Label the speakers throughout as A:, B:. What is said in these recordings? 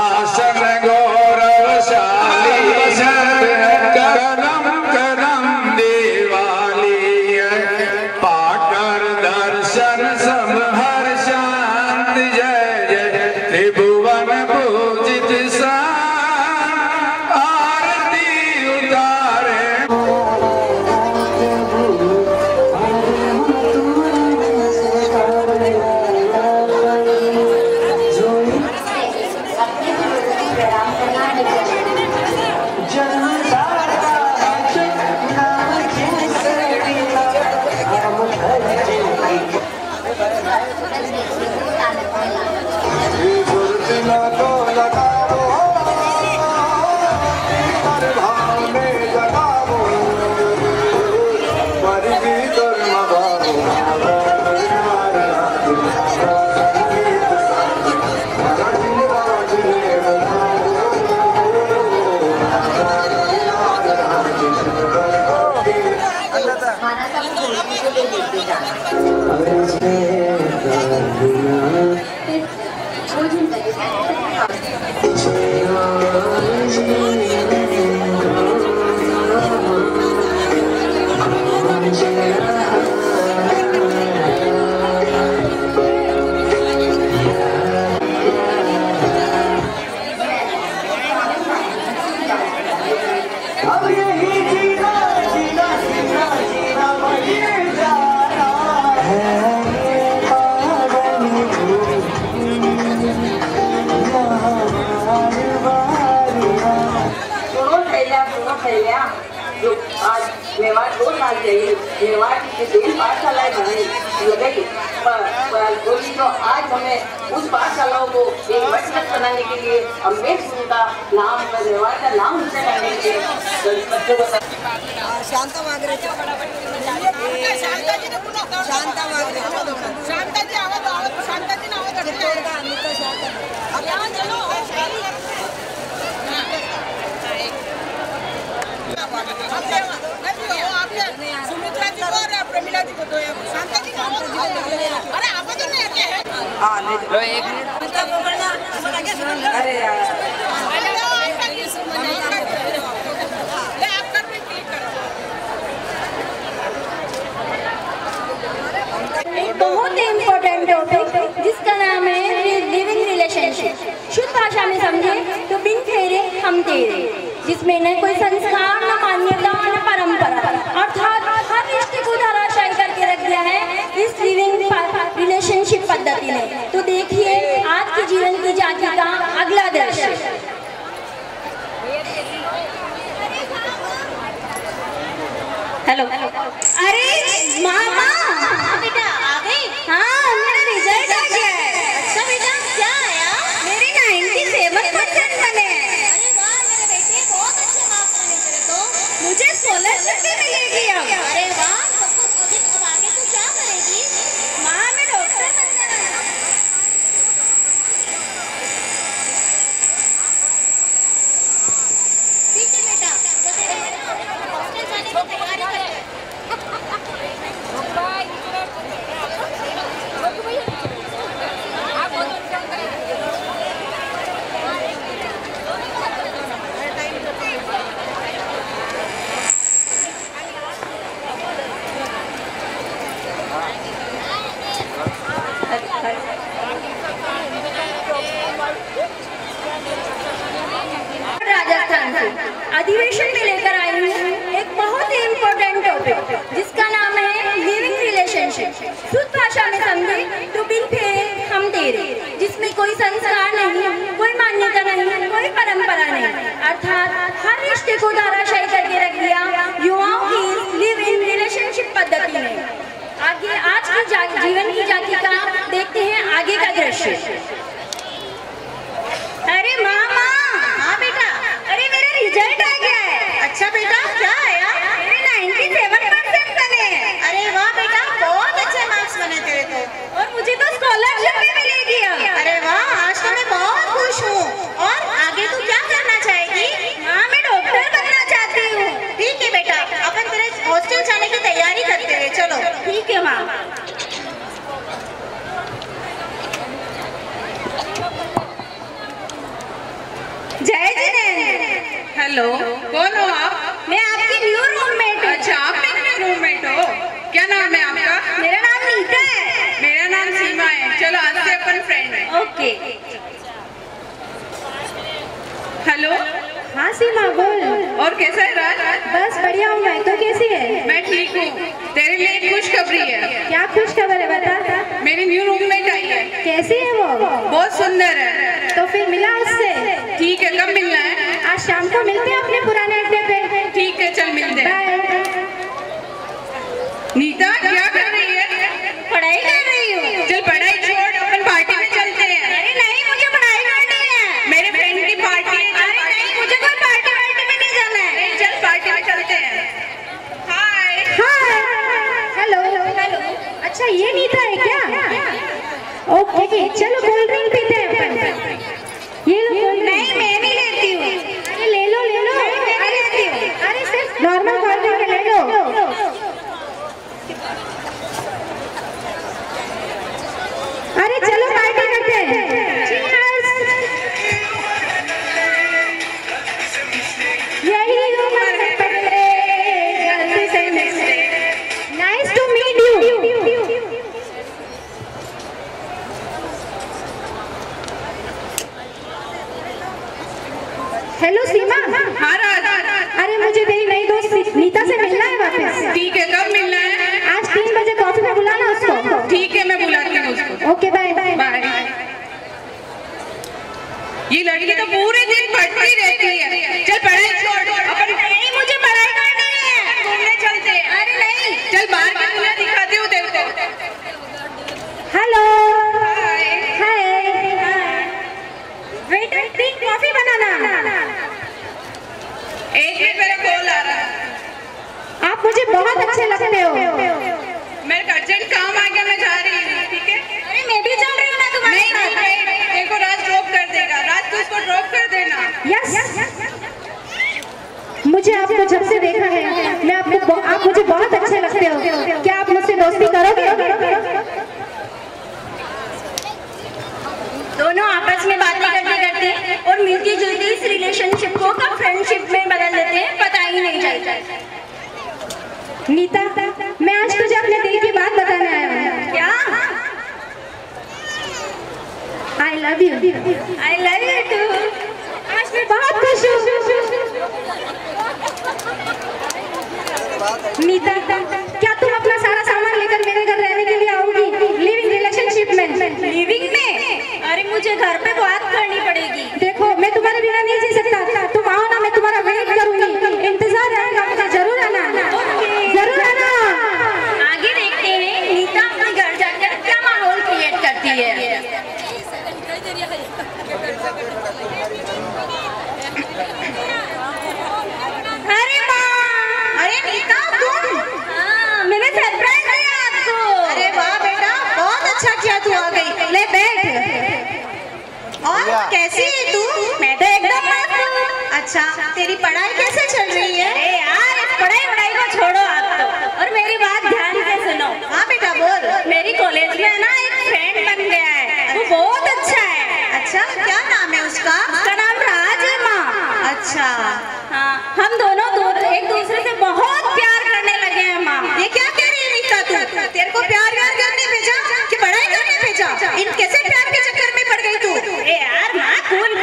A: शासन गौरवशाली करम करम दिवाली पाकर दर्शन सब हर शांत जय जय त्रिभुवन पूजित सा आरती उतारे।
B: तो आज हमें उस पाठशालाओं को एक मजबूत बनाने के लिए अम्बेडकर का नाम मेवाड़ का नाम ऊंचा करने के लिए बच्चों को शांता मागरे सुमित्रा जी को और प्रमिला जी को दो शांता जी को अरे आप तो नहीं आते हैं। हाँ लो एक मिनट अरे यार
C: एक बहुत ही इम्पोर्टेंट टॉपिक जिसका नाम है लिविंग रिलेशनशिप। शुद्ध भाषा में समझे तो बिन फेरे हम तेरे, जिसमें न कोई संस्कार न मान्यता न परंपरा, अर्थात हर रिश्ते को धराशायी करके रख दिया है इस लिविंग रिलेशनशिप पद्धति ने। तो देखिए आज के जीवन की झांकी का अगला दृश्य। हेलो अरे मामा बेटा आ गई? हाँ मेरा रिजल्ट आ गया है। अच्छा बेटा क्या आया? मेरे 97% बने। अरे वाह मेरे बेटे बहुत अच्छे मार्क्स आने तेरे तो। मुझे स्कॉलरशिप भी मिलेगी अब। अरे वाह सब कुछ। अब आगे तू क्या करेगी? माँ मैं डॉक्टर बनने वाला हूँ। ठीक है बेटा तो तेरे हॉस्टल जाने की तैयारी कर। राजस्थान से अधिवेशन में लेकर आई हूँ एक बहुत ही इम्पोर्टेंट टॉपिक जिसका नाम है लिविंग रिलेशनशिप। शुद्ध भाषा में समझे तो बिन फेरे हम तेरे, जिसमें कोई संस्कार नहीं, कोई मान्यता नहीं, कोई परंपरा नहीं, अर्थात हर रिश्ते को धराशायी करके रख दिया युवाओं की लिव इन रिलेशनशिप पद्धति ने। आगे आज की जीवन की झांकी का देखते हैं आगे का दृश्य। अरे मामा। हाँ बेटा। अरे मेरा रिजल्ट आ गया है। अच्छा बेटा क्या आया? मेरे 97% बने। अरे वाह बेटा बहुत अच्छे मार्क्स बने तेरे तो। और मुझे तो स्कॉलरशिप भी मिलेगी अब। अरे वाह आज तो मैं बहुत खुश हूँ। और आगे तू क्या करना चाहेगी? हाँ मैं डॉक्टर बनना चाहती हूँ। ठीक है बेटा अपन तेरे हॉस्टल जाने की तैयारी करते हैं। चलो ठीक है माँ। जय जिनेंद्र।
D: हेलो, कौन हो आप?
C: मैं आपकी न्यू रूममेट हूँ।
D: अच्छा, आप मेरी रूममेट हो? क्या नाम है आपका?
C: मेरा नाम नीता है।
D: मेरा नाम सीमा है। चलो आज से अपन फ्रेंड हैं।
C: ओके।
D: हेलो।
C: हाँ सीमा बोल।
D: और कैसा है राज?
C: बस बढ़िया हूँ मैं, तो कैसी है?
D: मैं ठीक हूँ। तेरे लिए एक खुशखबरी है।
C: क्या खुश खबर है बता।
D: मेरी न्यू रूममेट आई है।
C: कैसी है वो?
D: बहुत सुंदर है।
C: तो फिर मिला उससे?
D: ठीक है, कब मिलना है?
C: आज शाम को मिलते हैं अपने पुराने अड्डे पे।
D: ठीक है, चल मिलते हैं।
C: बाय।
D: नीता क्या कर रही है?
C: पढ़ाई कर रही हूँ।
D: चल पढ़ाई छोड़, अपन पार्टी में चलते हैं।
C: अरे नहीं, मुझे पढ़ाई करनी है।
D: मेरे फ्रेंड की पार्टी है।
C: अरे नहीं, मुझे कोई पार्टी वार्टी में नहीं जाना है।
D: चल पार्टी में चलते हैं। हाय।
C: हाय। हेलो। हेलो। अच्छा ये नीता है क्या? ओके चलो कोल्ड ड्रिंक पीते हैं अपन। ये लो। नहीं मैं नहीं लेती हूँ। अरे ले लो ले लो। मैं नहीं लेती हूँ। अरे सिर्फ नॉर्मल कोल्ड ड्रिंक ले लो। अरे चलो पार्टी करते हैं। यही उम्र है पकड़े गलती से mistake. Nice to meet you. Hello Seema.
D: हाँ राज।
C: अरे मुझे तेरी नई दोस्त नीता से मिलना है वापस।
D: ठीक है, कब मिलना है?
C: आज 3 बजे कॉफी में बुलाना उसको।
D: ठीक है, मैं बुलाती हूँ उसको।
C: Okay bye bye.
D: बाय। ये लड़की तो पूरे दिन पढ़ती रहती है। चल पढ़ाई छोड़, अपन
C: नहीं मुझे पढ़ाई करनी है।
D: घूमने चलते हैं।
C: अरे नहीं।
D: चल बाहर की दुनिया दिखाती हूँ तेरे को।
C: Hello.
D: Hi.
C: Hi. Wait wait coffee बनाना।
D: एक मिनट, मेरा कॉल आ रहा है।
C: आप मुझे बहुत अच्छे लगते हो।
D: मेरा अर्जेंट काम आ गया, मैं जा रही हूँ। ठीक है?
C: अरे मैं भी चल रही हूँ ना तुम्हारे
D: नहीं नहीं, तेरे को राज ड्रॉप कर देगा। राज तू उसको ड्रॉप कर देना।
C: यस। मुझे आपको जब से देखा है मैं आप मुझे बहुत अच्छे लगते हो। क्या आप मुझसे दोस्ती करोगे? दोनों आपस में बातें करते करते और मिलती जुलती इस रिलेशनशिप को कब फ्रेंडशिप में बदल देते हैं पता ही नहीं चलता। नीता मैं आज तुझे अपने दिल की बात बताने आया हूँ। क्या? I love you. I love you too. आज मैं बहुत खुश हूँ। नीता क्या तुम अपना सारा सामान लेकर मेरे घर रहने के लिए आओगी? लिविंग रिलेशनशिप में। लिविंग में? अरे मुझे घर पे बात करनी पड़ेगी। देखो मैं तुम्हारे बिना नहीं जी सकता। तुम आओ ना, मैं तुम्हारा वेट करूंगी। इंतजार रहेगा मुझे। जरूर आना। जरूर आना। आगे देखते हैं नीता अपने घर जाकर क्या माहौल क्रिएट करती है। अरे माँ। अरे नीता तुम? हाँ मैंने सरप्राइज दिया आपको। अरे वाह बेटा, बहुत अच्छा किया तू आ गई। ले बैठ। और कैसी है तू? मैं तो एकदम मस्त हूँ। अच्छा तेरी पढ़ाई कैसे चल रही है? अरे यार इस पढ़ाई को छोड़ो आप तो, और मेरी बात ध्यान से सुनो। हाँ बेटा बोल। मेरी कॉलेज में ना एक फ्रेंड बन गया है। वो बहुत अच्छा है। अच्छा क्या नाम है उसका? उसका नाम राज है माँ। अच्छा हाँ, हम दोनों एक दूसरे से बहुत प्यार करने लगे हैं माँ। ये क्या कह रही है नीता तू? तेरे को प्यार करने भेजा कि पढ़ाई करने भेजा? इन कैसे प्यार के चक्कर में पड़ गई तू? अरे यार माँ कूल।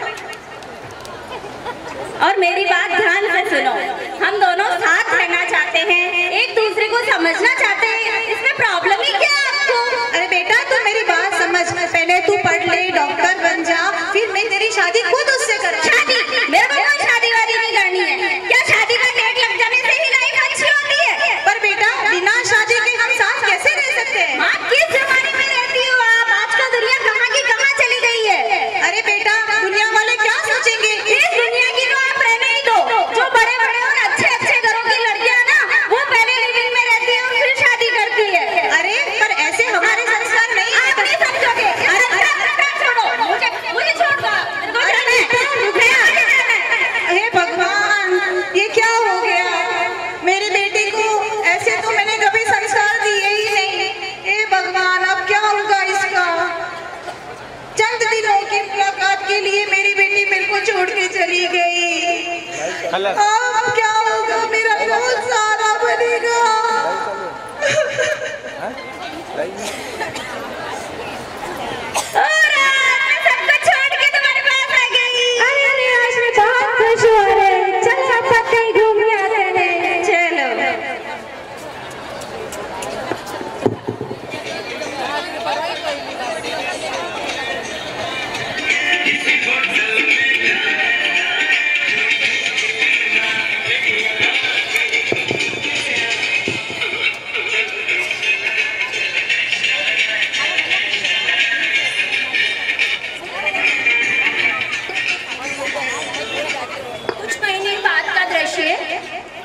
C: और मेरी बात ध्यान से सुनो, हम दोनों साथ रहना चाहते हैं, एक दूसरे को समझना चाहते हैं। इसमें प्रॉब्लम ही क्या है आपको? अरे बेटा तू मेरी बात समझ, पहले तू पढ़ ले, डॉक्टर बन जा, फिर मैं तेरी शादी खुद उससे करूँ। शादी? मेरे को कोई शादी वादी नहीं करनी है। क्या शादी का डेट लग जाने से ही लाइफ अच्छी होती है? पर बेटा बिना शादी के हम साथ कैसे रह सकते हैं? माँ किस जमाने में रहती हो आप? आजकल दुनिया कहाँ की कहाँ चली गई है। अरे बेटा दुनिया वाले क्या सोचेंगे? इस दुनिया की तो आप रहने ही दो। जो बड़े बड़े और अच्छे अच्छे घरों की लड़कियां ना, वो पहले लिविंग में रहती है और फिर शादी करती है। अरे पर ऐसे हमारे संस्कार नहीं है। आप नहीं समझोगे। अरे छोड़ो मुझे छोड़ दो।
D: अब क्या होगा, मेरा बहुत सारा बनेगा। और आज मैं सबको छोड़ के तुम्हारे पास आ गई।
C: अरे आज मैं बहुत खुश हो रही हूँ। चल सब साथ कहीं घूमने आते हैं।
D: चलो।
C: कुछ महीने बाद का दृश्य है।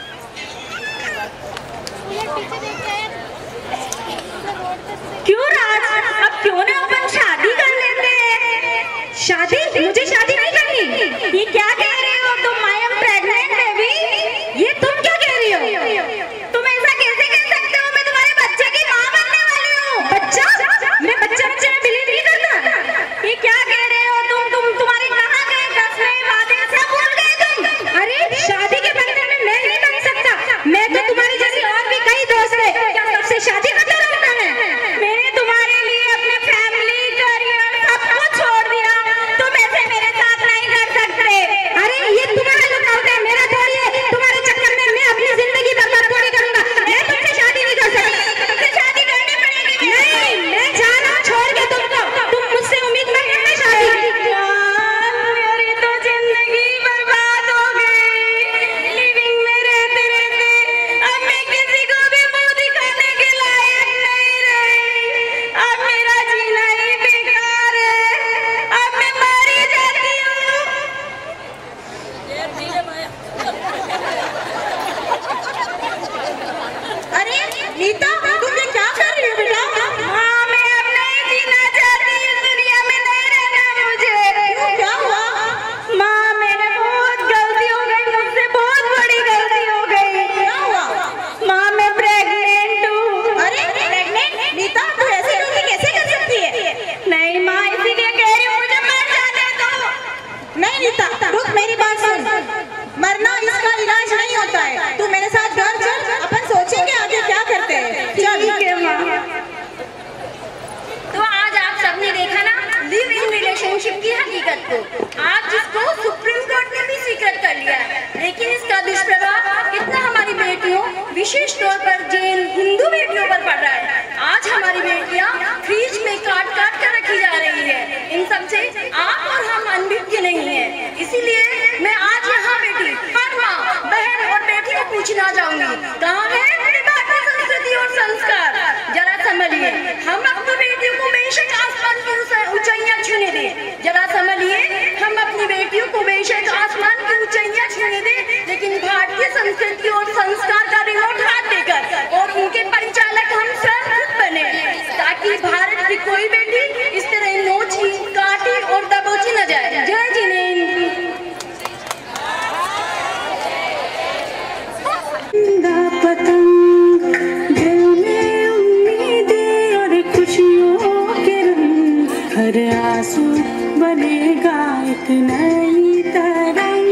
C: क्यों राज, अब क्यों ना अपन शादी कर लेते हैं? शादी? मुझे शादी नहीं करनी। ये क्या कह रही हो तुम? I am pregnant baby. ये तुम क्या कह रही हो? तुम ऐसा कैसे कह सकते हो? मैं तुम्हारे बच्चे की माँ बनने वाली हूँ। बच्चा? मैं बच्चे में बिलीव नहीं करता। ये क्या कह रहे हो तुम? तुम्हारे कहाँ गए कसमें वादे सब भूल गए तुम? अरे शादी के बंधन में मैं नहीं बन सकता। मैं तो तुम्हारी जैसी और भी कई दोस्त है, क्या सबसे शादी करता रहता है? मैंने तुम्हारे लिए अपने फैमिली, करियर सब कुछ छोड़ दिया। तुम ऐसे मेरे साथ नहीं कर सकते। अरे ये तुम्हारा लुकआउट है, मेरा थोड़ी है। तुम्हारे चक्कर में मैं अपनी जिंदगी बर्बाद थोड़ी करूंगा। मैं तुमसे शादी नहीं कर सकती। तुमसे शादी करनी पड़ेगी। नहीं, मैं जा रहा हूँ छोड़ के तुमको। तुम मुझसे उम्मीद मत करना शादी। मेरी तो जिंदगी बर्बाद हो गई। लिविंग में रहते रहते अब मैं किसी को भी मुंह दिखाने के लायक नहीं रही। अब मेरा जीना ही बेकार है। अब मैं मारी जाती हूँ।
D: अरे नीता, तुम ये क्या कर रही हो बेटा?
C: हाँ, मैं अब नहीं जीना चाहती। इस दुनिया में नहीं रहना मुझे।
D: क्या हुआ?
C: माँ, मैंने बहुत गलती हो गई मुझसे, बहुत बड़ी गलती हो गई।
D: क्या हुआ?
C: माँ, मैं प्रेग्नेंट हूँ।
D: अरे प्रेग्नेंट? नीता, तू ऐसी गलती कैसे कर सकती है?
C: नहीं माँ, इसीलिए कह रही हूँ मुझे मर जाने दो।
D: नहीं नीता, रुक, मेरी बात सुन। मरना इसका इलाज नहीं होता है। तू मेरे साथ घर चल, अपन सोचेंगे आगे क्या करते हैं। चल।
C: ठीक है माँ। तो आज आप सबने देखा ना लिव इन रिलेशनशिप की हकीकत को। आज जिसको सुप्रीम कोर्ट ने भी स्वीकृत कर लिया है, लेकिन इसका दुष्प्रभाव कितना हमारी बेटियों, विशेष तौर पर जैन हिंदू बेटियों पर पड़ रहा है। आज हमारी बेटियां फ्रिज में काट काट कर रखी जा रही है। इन सबसे आप और हम अनभिज्ञ नहीं है। इसीलिए मैं आज यहाँ बेटी, हर माँ, बहन और बेटी को पूछना चाहूंगी, कहाँ है मेरी भारतीय संस्कृति और संस्कार? जरा समझिए, हम अपनी बेटियों को बेशक आसमान की ऊंचाइयां छूने दें। जरा समझिए, हम अपनी बेटियों को बेशक आसमान की ऊंचाइयां छूने दें, लेकिन भारतीय संस्कृति और संस्कार का रिमोट हाथ देकर और उनके परिचालक हम स्वयं खुद बने, ताकि भारत की कोई बेटी इस तरह नोची, काटी और दबोची न जाए। जय जिनेंद्र। पतंग दिल में उम्मीदें और खुशियों के रंग, हर आंसू बनेगा एक नई तरंग।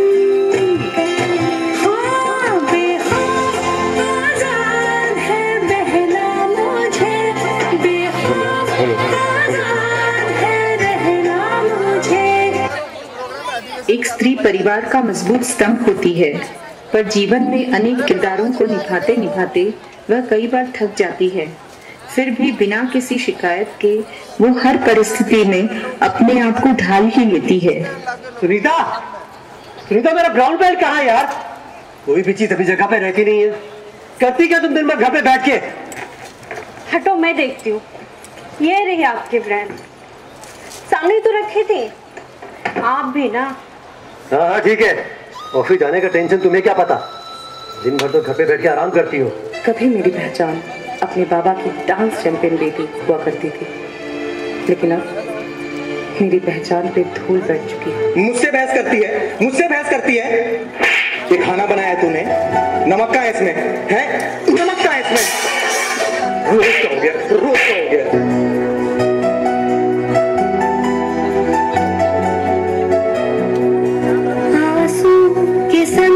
C: हाँ, बेखौफ आजाद है बहना मुझे, बेखौफ आजाद है रहना मुझे।
E: एक स्त्री परिवार का मजबूत स्तंभ होती है, पर जीवन में अनेक किरदारों को निभाते निभाते वह कई बार थक जाती है। फिर भी बिना किसी शिकायत के वो हर परिस्थिति में अपने आप को ढाल ही लेती है।
F: सुनीता, सुनीता, मेरा ब्राउन बेल्ट कहाँ है यार? कोई भी चीज अभी जगह पे रहती नहीं है। करती क्या तुम दिन भर घर पे बैठ के?
C: हटो, मैं देखती हूँ। ये रही आपके ब्रांड, सामने तो रखे थे। आप भी ना।
F: हाँ हाँ ठीक है, ऑफिस जाने का टेंशन तुम्हें क्या पता? दिन भर तो घर पे बैठ के आराम करती हो।
E: कभी मेरी पहचान अपने बाबा की डांस चैंपियन बेटी हुआ करती थी, लेकिन अब मेरी पहचान पे धूल बैठ चुकी है।
G: मुझसे बहस करती है, मुझसे बहस करती है। ये खाना बनाया तूने, नमक का है इसमें, है? नमक का है इसमें। रोज का हो गया, रोज का हो गया।
C: आंसू के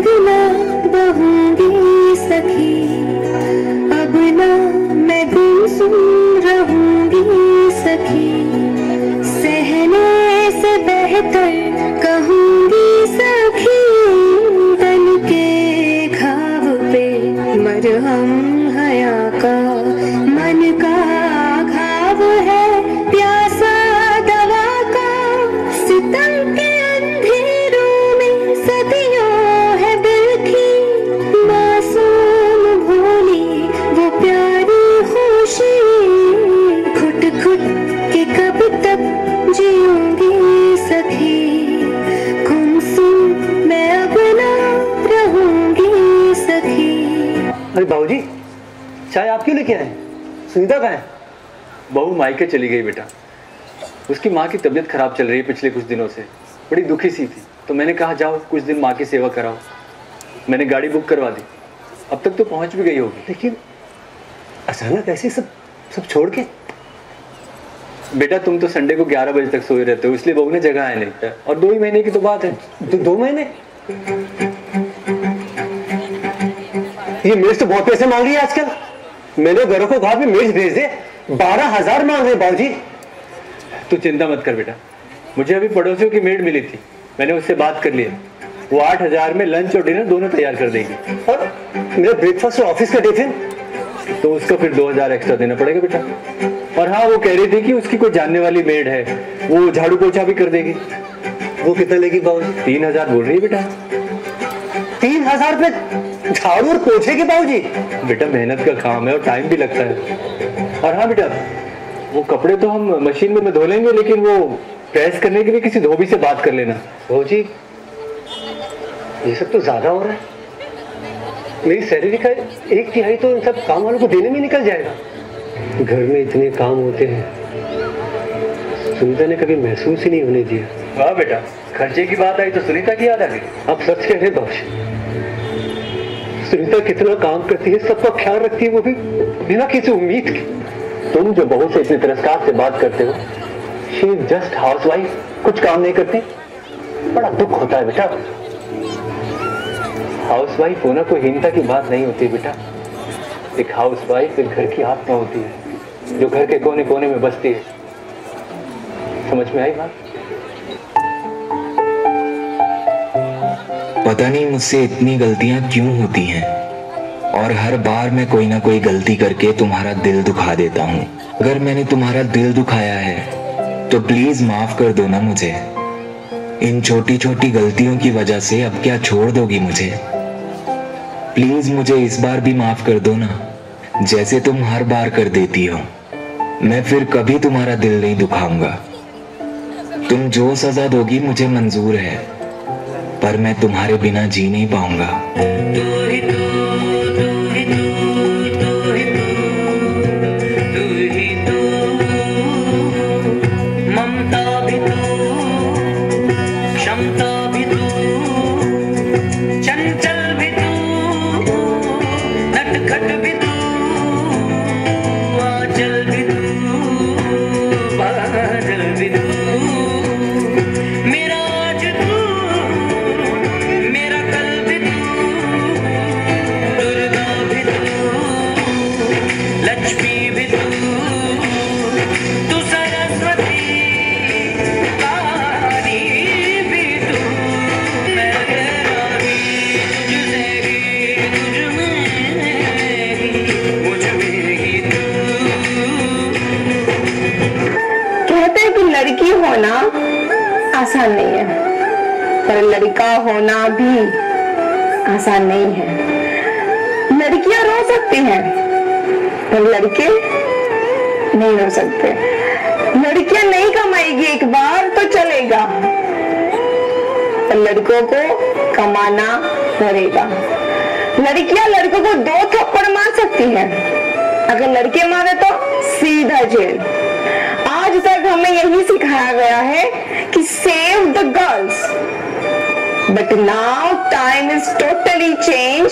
F: चाय आप क्यों लेके आए? सुनीता कहाँ है?
H: बहू मायके चली गई बेटा। उसकी माँ की तबीयत खराब चल रही है पिछले कुछ दिनों से, बड़ी दुखी सी थी, तो मैंने कहा जाओ कुछ दिन माँ की सेवा कराओ। मैंने गाड़ी बुक करवा दी, अब तक तो पहुँच भी गई होगी।
F: लेकिन अचानक ऐसे सब छोड़ के?
H: बेटा तुम तो संडे को 11 बजे तक सोए रहते हो, इसलिए बहू ने जगह है नहीं, और 2 ही महीने की तो बात है।
F: 2 महीने? ये मेज तो बहुत पैसे मांग रही है आजकल। मैंने घरों को कहा भी मेज भेज दे, 12,000 मांग रहे बाबूजी।
H: तू चिंता मत कर बेटा, मुझे अभी पड़ोसियों की मेड मिली थी, मैंने उससे बात कर लिया, वो 8,000 में लंच और डिनर दोनों तैयार कर देगी।
F: और मेरा ब्रेकफास्ट और ऑफिस का टिफिन?
H: तो उसका फिर 2,000 एक्स्ट्रा देना पड़ेगा बेटा। और हाँ, वो कह रही थी कि उसकी कोई जानने वाली मेड है, वो झाड़ू पोछा भी कर देगी।
F: वो कितना लेगी बाबूजी?
H: 3,000 बोल रही है बेटा।
F: 3,000 रुपए झाड़ू और पोछे के बाबूजी?
H: बेटा मेहनत का काम है और टाइम भी लगता है। और हाँ बेटा, वो कपड़े तो हम मशीन में धो लेंगे, लेकिन वो प्रेस करने के लिए किसी धोबी से बात कर लेना।
F: बाबूजी ये सब तो ज्यादा हो रहा है। मेरी सैलरी का 1/3 तो इन सब काम वालों को देने में निकल जाएगा। घर में इतने काम होते हैं, सुनीता ने कभी महसूस ही नहीं होने दिया।
H: वाह बेटा, खर्चे की बात आई तो सुनीता की याद आ गई।
F: आप सच कह रहे बाबूजी, सुनीता कितना काम करती है, सबका ख्याल रखती है, वो भी बिना किसी उम्मीद के।
H: तुम जो बहू से इतनी तिरस्कार से बात करते हो, शी इज जस्ट हाउसवाइफ, कुछ काम नहीं करती, बड़ा दुख होता है बेटा। हाउसवाइफ होना कोई हीनता की बात नहीं होती बेटा। एक हाउसवाइफ एक घर की आत्मा होती है, जो घर के कोने कोने में बसती है। समझ में आई बात?
A: पता नहीं मुझसे इतनी गलतियां क्यों होती हैं, और हर बार मैं कोई ना कोई गलती करके तुम्हारा दिल दुखा देता हूँ। अगर मैंने तुम्हारा दिल दुखाया है तो प्लीज माफ कर दो ना मुझे। इन छोटी छोटी गलतियों की वजह से अब क्या छोड़ दोगी मुझे? प्लीज मुझे इस बार भी माफ कर दो ना, जैसे तुम हर बार कर देती हो। मैं फिर कभी तुम्हारा दिल नहीं दुखाऊंगा। तुम जो सजा दोगी मुझे मंजूर है, पर मैं तुम्हारे बिना जी नहीं पाऊंगा।
I: लड़की होना आसान नहीं है, पर लड़का होना भी आसान नहीं है। लड़कियां रो सकती हैं, पर लड़के नहीं रो सकते। लड़कियां नहीं कमाएगी एक बार तो चलेगा, पर लड़कों को कमाना पड़ेगा। लड़कियां लड़कों को 2 थप्पड़ मार सकती हैं, अगर लड़के मारे तो सीधा जेल। आज तक हमें यही सिखाया गया है कि save the girls, but now time is totally change.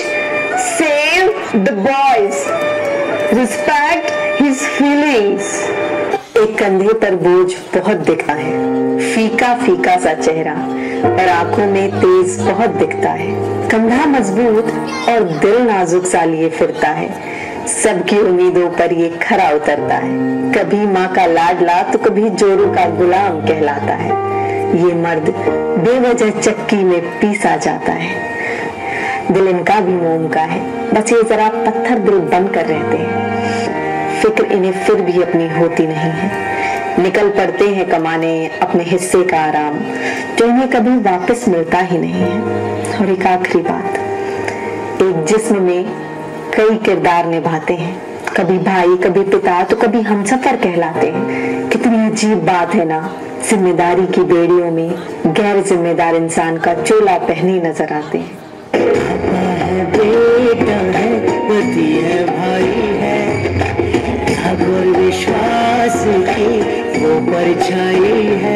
I: Save the boys, respect his feelings. एक कंधे पर बोझ बहुत दिखता है, फीका फीका सा चेहरा, और आंखों में तेज बहुत दिखता है। कंधा मजबूत और दिल नाजुक सा लिए फिरता है। सबकी उम्मीदों पर ये खरा उतरता है। कभी माँ का लाडला तो कभी जोरू का गुलाम कहलाता है। ये मर्द बेवजह चक्की में पीसा जाता है। दिल इनका भी मोम का है, बस ये जरा पत्थर दिल बनकर रहते हैं। फिक्र इन्हें फिर भी अपनी होती नहीं है। निकल पड़ते हैं कमाने अपने हिस्से का आराम, जो इन्हें कभी वापस मिलता ही नहीं है। और एक आखिरी बात, एक जिस्म में कई किरदार निभाते हैं, कभी भाई, कभी पिता, तो कभी हमसफर कहलाते हैं। कितनी अजीब बात है ना, जिम्मेदारी की बेड़ियों में गैर जिम्मेदार इंसान का चोला पहने नजर आते हैं।
J: है बेटा है, पति है भाई है, ठाकुर विश्वास की वो परछाई है।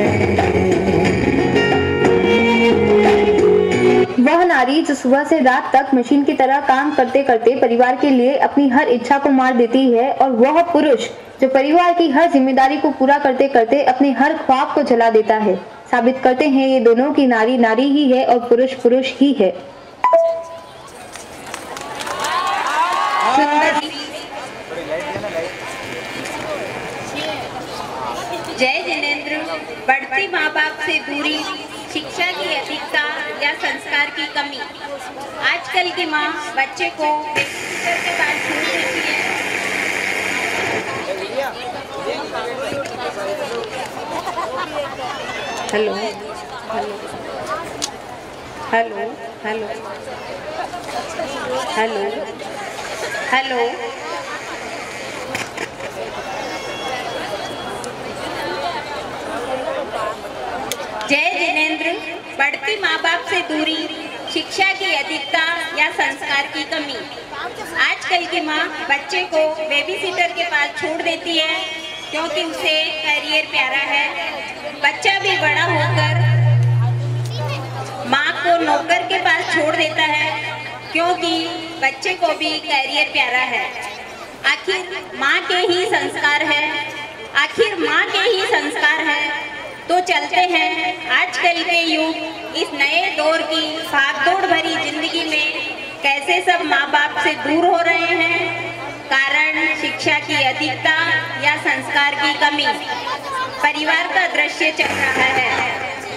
E: वह नारी जो सुबह से रात तक मशीन की तरह काम करते करते परिवार के लिए अपनी हर इच्छा को मार देती है, और वह पुरुष जो परिवार की हर जिम्मेदारी को पूरा करते करते अपने हर ख्वाब को जला देता है, साबित करते हैं ये दोनों की नारी नारी ही है और पुरुष पुरुष ही है।
K: जय जिनेंद्र। बढ़ती माँ बाप से दूरी, शिक्षा की अधिकता या संस्कार की कमी। आजकल की माँ बच्चे को बेबीसिटर के पास छोड़ देती है।
E: Hello hello hello hello hello hello.
K: जय जिनेंद्र। बढ़ती माँ बाप से दूरी, शिक्षा की अधिकता या संस्कार की कमी। आजकल की माँ बच्चे को बेबीसिटर के पास छोड़ देती है क्योंकि उसे करियर प्यारा है। बच्चा भी बड़ा होकर माँ को नौकर के पास छोड़ देता है क्योंकि बच्चे को भी करियर प्यारा है। आखिर माँ के ही संस्कार है, आखिर माँ के ही संस्कार है। तो चलते हैं आजकल के युग इस नए दौर की भागदौड़ भरी जिंदगी में कैसे सब माँ बाप से दूर हो रहे हैं। कारण शिक्षा की अधिकता या संस्कार की कमी। परिवार का दृश्य चल रहा है।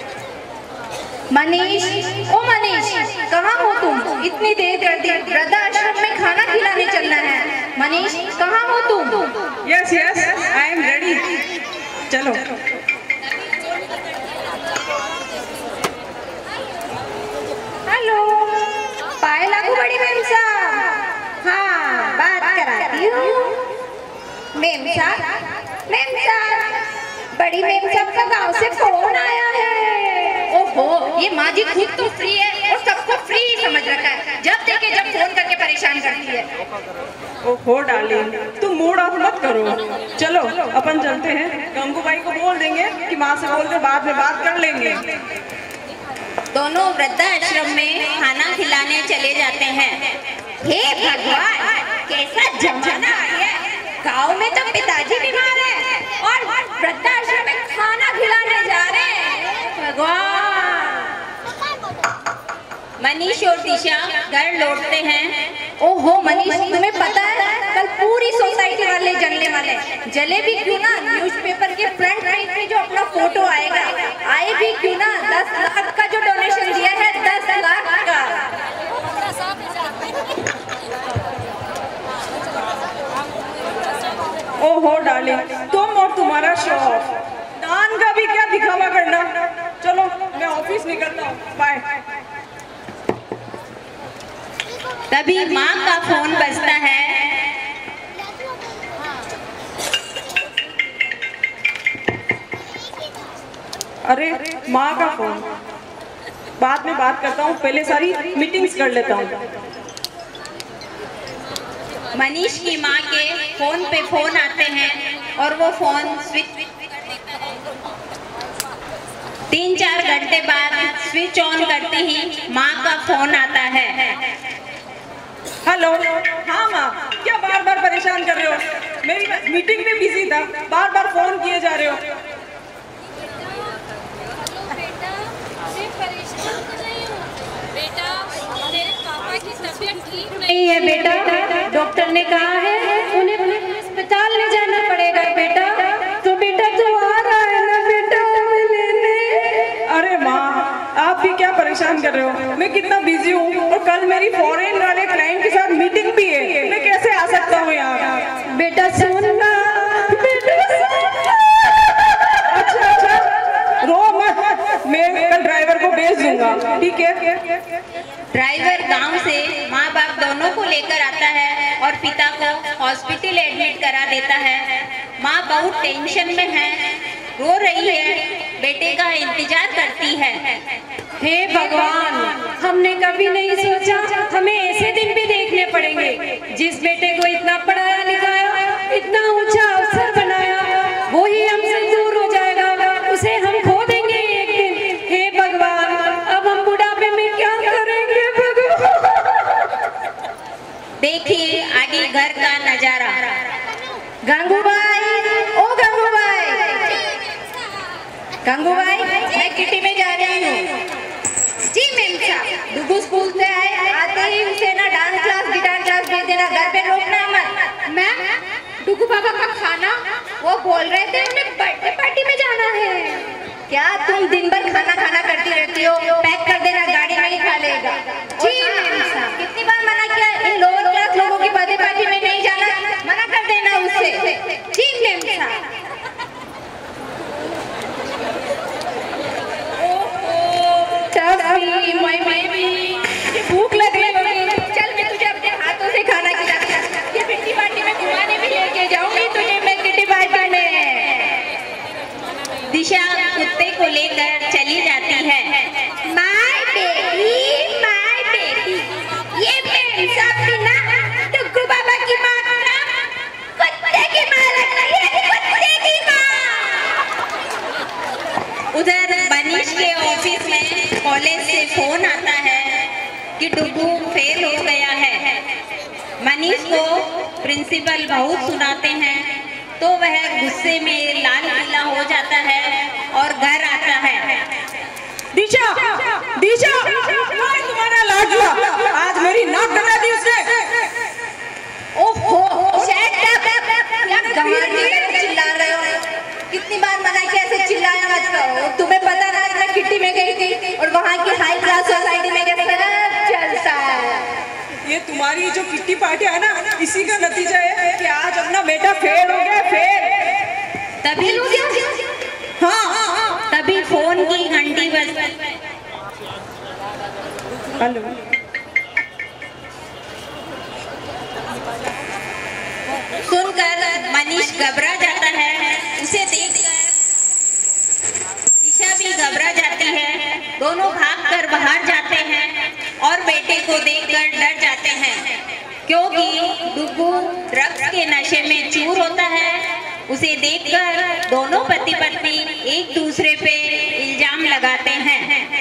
C: मनीष, ओ मनीष, कहाँ हो तुम? इतनी देर कर दी, वृद्धाश्रम में खाना खिलाने चलना है। मनीष, कहाँ हो तुम?
B: Yes yes, I am ready. चलो।
C: हेलो, पाए लागू बड़ी मेम साहब। हाँ, बात कराती हूँ। मेम साहब, बड़ी मेम साहब का गांव से फोन आया है। ओहो, ये माँ जी खुद तो फ्री है और सबको फ्री समझ रखा है। जब देखे जब फोन करके परेशान करती है।
B: ओहो डार्लिंग, तुम मूड ऑफ मत करो। चलो अपन चलते हैं। गंगू भाई को बोल देंगे कि माँ से बोल के बाद में बात कर लेंगे।
K: दोनों वृद्धाश्रम में खाना खिलाने चले जाते हैं।
C: हे भगवान, कैसा जमाना आ गया। गाँव में तो पिताजी बीमार है और वृद्धाश्रम में खाना खिलाने जा रहे हैं। भगवान।
K: मनीष और दिशा घर लौटते हैं।
C: ओहो मनीष, तुम्हें पता है कल पूरी सोसाइटी वाले जलने वाले। जले भी क्यों ना, न्यूज़पेपर के फ्रंट पेज पे जो अपना फोटो आएगा, आए भी क्यों ना। 10 लाख का जो डोनेशन दिया है, 10 लाख का।
B: ओहो डार्लिंग, तुम और तुम्हारा शो ऑफ। दान का भी क्या दिखावा करना। चलो मैं ऑफिस निकलता हूँ, बाय।
K: तभी माँ का फोन बजता है।
B: अरे माँ का फोन, बाद में बात करता हूँ, पहले सारी मीटिंग्स कर लेता हूँ।
K: मनीष की माँ के फोन पे फोन आते हैं और वो फोन स्विच 3-4 घंटे बाद स्विच ऑन करते ही माँ का फोन आता है।
B: हेलो, हाँ माँ, क्या बार बार परेशान कर रहे हो? मेरी मीटिंग में बिजी था, बार बार फोन किए जा रहे हो।
L: बेटा, मेरे पापा की तबीयत ठीक
C: नहीं है बेटा, डॉक्टर ने कहा है उन्हें अस्पताल ले जाना पड़ेगा बेटा। तो बेटा तो आ रहा है ना बेटा लेने।
B: अरे माँ, आप भी क्या परेशान कर रहे हो? मैं कितना बिजी हूँ और कल मेरी फॉरेन वाले क्लाइंट के साथ मीटिंग भी है। मैं कैसे आ सकता हूँ यहाँ?
C: बेटा सुनना, बेटा सुनना।
B: अच्छा, रो मत, मैं कल ड्राइवर को भेज दूंगा, ठीक है?
K: ड्राइवर गांव से माँ बाप दोनों को लेकर आता है और पिता को हॉस्पिटल एडमिट करा देता है। माँ बहुत टेंशन में है, रो रही है, बेटे का इंतजार करती है।
C: हे भगवान,
M: हमने कभी नहीं सोचा हमें ऐसे दिन भी देखने पड़ेंगे। जिस बेटे को इतना पढ़ाया लिखाया, इतना ऊंचा अफसर बनाया, वो ही हमसे दूर हो जाएगा, उसे हम खो देंगे एक दिन। हे भगवान, अब हम बुढ़ापे में क्या करेंगे भगवान।
K: देखिए आगे घर का नजारा।
D: गंगूबाई, ओ गंगूबाई, गंगूबाई, मैं किटी में जा रही हूँ। जी मैम साहब। डुगू स्कूल से आते ही उसे ना डांस क्लास, गिटार क्लास भेज देना, घर पे रोकना मत। मैम, डुगू बाबा का खाना, वो बोल रहे थे उन्हें बर्थडे पार्टी में जाना है। क्या तुम दिन भर खाना खाना करती रहती हो? पैक कर देना, गाड़ी में ही खा लेगा। जी मैम साहब। कितनी बार मना किया, इन लोअर क्लास लोगों की बर्थडे पार्टी में नहीं जाना, मना कर देना उससे। जी मैम साहब। भूख लग रही होगी, चल मैं तुझे अपने हाथों से खाना खिलाती हूँ। ये किटी पार्टी में घुमाने भी लेके जाऊंगी तुझे मैं किटी पार्टी में।
K: दिशा कुत्ते को लेकर चली जाती है।
D: माय बेटी, ये मेरी सब ना डुगू बाबा की माँ ना कुत्ते की माँ लगती है, कुत्ते की माँ।
K: उधर मनीष के ऑफिस में कॉलेज से फोन आता है कि डुगू फेल हो गया है। मनीष को प्रिंसिपल बहुत सुनाते हैं तो वह गुस्से में लाल पीला हो जाता है और घर आता है।
M: दिशा, दिशा, तुम्हारा लाडला आज मेरी नाक कटा दी उसने।
D: ओहो, शट अप, चिल्ला रहे हो। कितनी बार मना किया, ऐसे चिल्लाया मत करो। तुम्हें पता ना, मैं किट्टी में गई थी और वहाँ की हाई क्लास सोसाइटी में चलता है।
M: ये तुम्हारी जो किट्टी पार्टी है ना, इसी का नतीजा है कि आज अपना बेटा फेल हो गया, फेल।
K: तभी
M: हाँ,
K: तभी फोन की घंटी बजती।
M: हेलो,
K: सुनकर मनीष घबरा जाता है। उसे देखकर दिशा भी घबरा जाती है। दोनों भागकर बाहर जाते हैं और बेटे को देखकर डर जाते हैं क्योंकि डुगू ड्रग्स के नशे में चूर होता है। उसे देखकर दोनों पति पत्नी एक दूसरे पे इल्जाम लगाते हैं।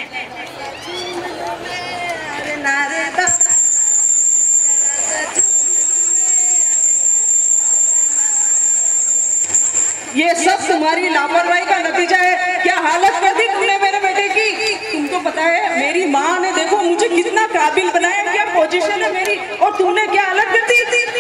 M: ये सब तुम्हारी लापरवाही का नतीजा है। क्या हालत कर दी तुमने मेरे बेटे की। तुमको पता है मेरी माँ ने देखो मुझे कितना काबिल बनाया, क्या पोजीशन है मेरी, और तुमने क्या हालत कर दी।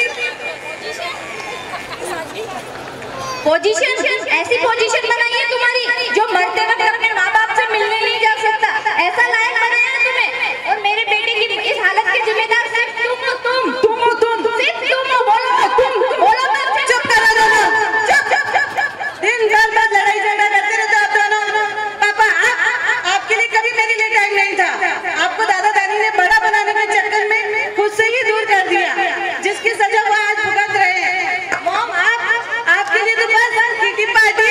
D: पोजीशन, ऐसी पोजीशन बनाई है तुम्हारी जो मरते वक्त अपने माँ बाप से मिलने नहीं जा सकता। ऐसा लायक बनाया है तुम्हें, और मेरे बेटे की इस हालत के जिम्मेदार सिर्फ तुम सिर्फ तुम बोलो चुप करा दो ना। दिन भर बस लड़ाई झगड़ा करते रहते हो ना। पापा, आपके लिए कभी मेरे लिए टाइम नहीं था। आपको दादा दादी ने बड़ा बनाने के चक्कर में खुद से ही दूर कर दिया, जिसकी सजा वो आज भुगत रहे हैं। मॉम, आपके लिए तो बस किटी पार्टी।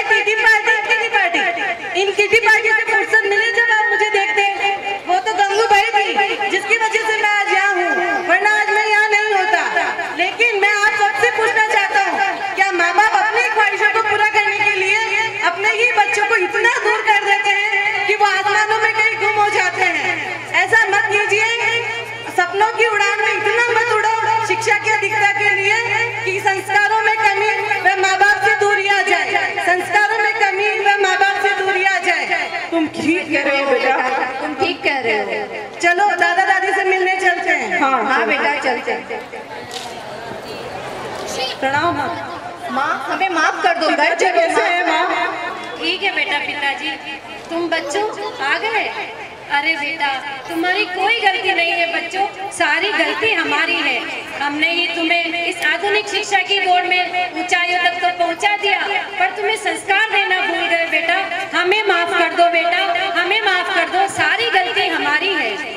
D: इन किटी पार्टी से फुर्सत मिले जब आप मुझे देखते हैं। वो तो गंगू भाई थी जिसकी वजह से मैं आज यहाँ हूँ, वरना आज मैं यहाँ नहीं होता। लेकिन मैं आप सबसे पूछना चाहता हूँ, क्या माँ बाप अपनी ख्वाहिशों को पूरा करने के लिए अपने ही बच्चों को इतना दूर कर देते हैं कि वो आसमानों में कहीं गुम हो जाते हैं? ऐसा मत कीजिए। सपनों की उड़ान में इतना मत उड़ो शिक्षा की अधिकता के लिए कि संस्कारों में कमी व माँ बाप से दूरी आ जाए। संस्कारों में कमी व माँ बाप से दूरी आ जाए।
M: तुम ठीक कह रहे हो बेटा,
D: तुम ठीक कह रहे हो। चलो दादा दादी से मिलने चलते हैं। हाँ बेटा, चलते हैं।
M: प्रणाम
D: माँ, हमें माफ कर दो। घर
M: कैसे है माँ? ठीक है बेटा। पिताजी, तुम बच्चों आ गए। अरे बेटा, तुम्हारी कोई गलती नहीं है बच्चों, सारी गलती हमारी है। हमने ही तुम्हें इस आधुनिक शिक्षा की दौड़ में ऊंचाइयों तक तो पहुंचा दिया, पर तुम्हें संस्कार देना भूल गए बेटा। हमें माफ कर दो बेटा, हमें माफ कर दो, सारी गलती हमारी है।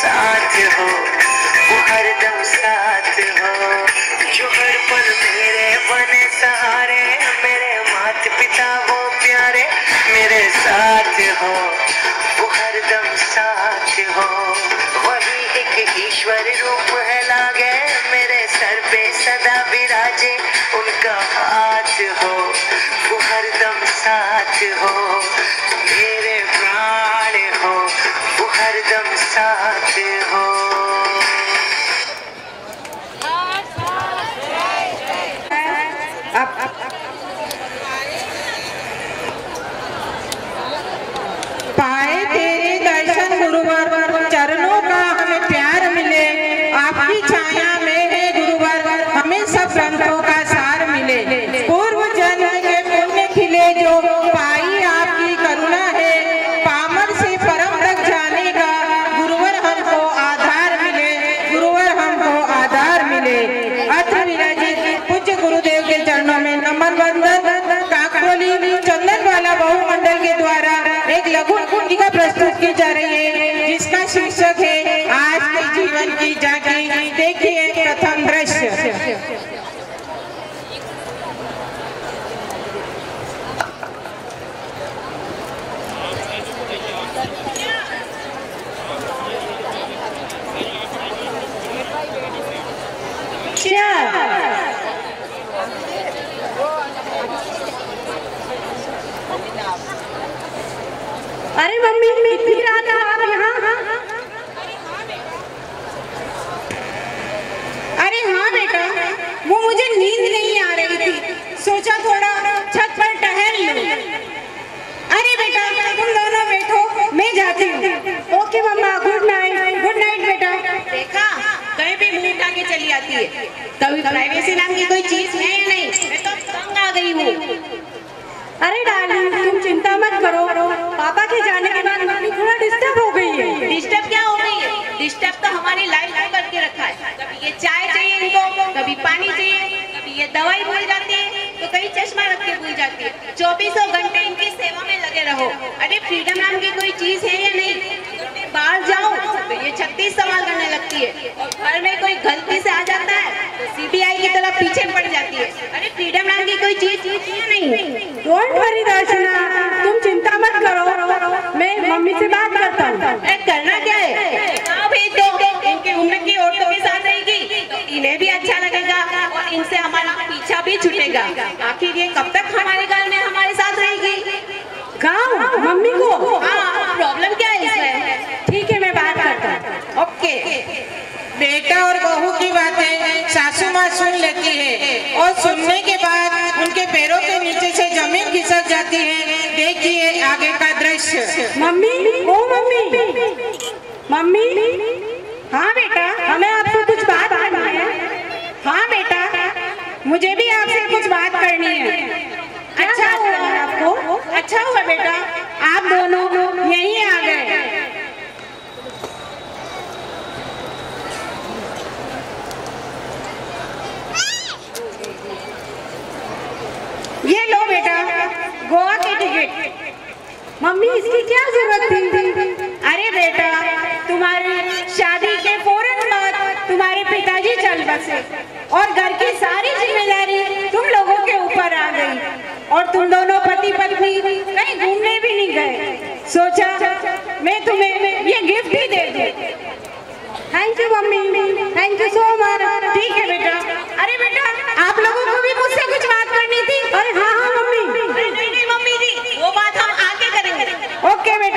J: साथ हो, वो हरदम साथ हो, जो हर पल मेरे बने सहारे, मेरे माता पिता वो प्यारे मेरे साथ हो, वो हरदम साथ हो। वही एक ईश्वर रूप है लागे, मेरे सर पे सदा विराजे उनका हाथ हो, वो हरदम साथ हो, मेरे प्राण हो, वो हरदम साथ हो।
D: पाए तेरे दर्शन गुरुवर, चरणों का हमें प्यार मिले, आपकी छाया में है गुरुवर, हमें सब ग्रंथों का सार मिले। पूर्व जन्म के पुण्य खिले जो पाई आपकी करुणा है, पामर से परम तक जाने का गुरुवर हमको आधार मिले, गुरुवर हमको आधार मिले। अत्र विराजित पूज्य गुरुदेव के चरणों में नमन वंदन। काकोली चंदनवाला बहुमंडल के द्वारा एक लघु कुंडिका प्रस्तुत की जा रही है, जिसका शीर्षक है आज के जीवन की झांकी। देखिए प्रथम दृश्य।
C: अरे मम्मी इतनी रात आप यहाँ?
D: अरे हाँ बेटा, वो मुझे नींद नहीं आ रही थी, सोचा थोड़ा छत पर टहल लूं। अरे बेटा तुम दोनों बैठो, मैं जाती हूँ।
C: Okay mama, good night.
D: Good night बेटा।
K: देखा, कहीं भी मुंह उठा के चली आती है। कभी प्राइवेसी नाम की कोई चीज है या नहीं? मैं तो तंग आ गई हूँ।
C: अरे डार्लिंग तुम चिंता मत करो, पापा के जाने के बाद मम्मी थोड़ा डिस्टर्ब हो गई है।
K: डिस्टर्ब क्या हो गई है? डिस्टर्ब तो हमारी लाइफ को करके रखा है। कभी ये चाय चाहिए इनको, कभी पानी चाहिए, कभी ये दवाई भूल जाती है, तो कहीं चश्मा रख के भूल जाती है। 24 घंटे इनकी सेवा में लगे रहो। अरे फ्रीडम नाम की कोई चीज है या नहीं? बाहर जाओ तो ये 36 सवाल करने लगती है, और घर में कोई गलती से आ जाता है तो CBI की तरफ पीछे पड़ जाती है। अरे फ्रीडम नाम की कोई चीज है या नहीं?
C: डोंट वरी दर्शना, तुम चिंता मत करो, मैं मम्मी से बात करता हूँ।
K: करना क्या है? भेज दो, इनकी उम्र की औरतों के साथ रहेगी तो इन्हें भी अच्छा लगेगा और इनसे हमारा पीछा भी छूटेगा। आखिर ये कब तक हमारे घर में हमारे साथ रहेगी?
C: गाँव मम्मी को?
K: हाँ, प्रॉब्लम क्या है इसमें?
C: ठीक है मैं बात करता हूँ।
D: ओके। बेटा और बहू की बातें सासू माँ सुन लेती है, और सुनने के बाद उनके पैरों के नीचे से जमीन खिसक जाती है। देखिए आगे का दृश्य।
C: मम्मी, ओ मम्मी, मम्मी। हाँ बेटा, हमें आपसे कुछ बात करनी है।
D: हाँ बेटा, मुझे भी आपसे कुछ बात करनी है। अच्छा हुआ आपको, अच्छा हुआ बेटा आप दोनों यहीं आ गए। ये लो बेटा गोवा की टिकट।
C: मम्मी इसकी क्या जरूरत थी?
D: अरे बेटा तुम्हारी शादी के फौरन बाद तुम्हारे पिताजी चल बसे, और घर की सारी जिम्मेदारी तुम लोगों के ऊपर आ गई, और तुम दोनों पति पत्नी कहीं घूमने भी नहीं गए। सोचा मैं तुम्हें ये गिफ्ट ही दे दूं।
C: Thank you mummy, thank you so much.
D: ठीक है बेटा। अरे बेटा आप लोगों को भी मुझसे कुछ बात करनी थी?
C: अरे हाँ हाँ मम्मी।
K: नहीं मम्मी जी, वो बात हम आगे करेंगे।
D: ओके बेटा।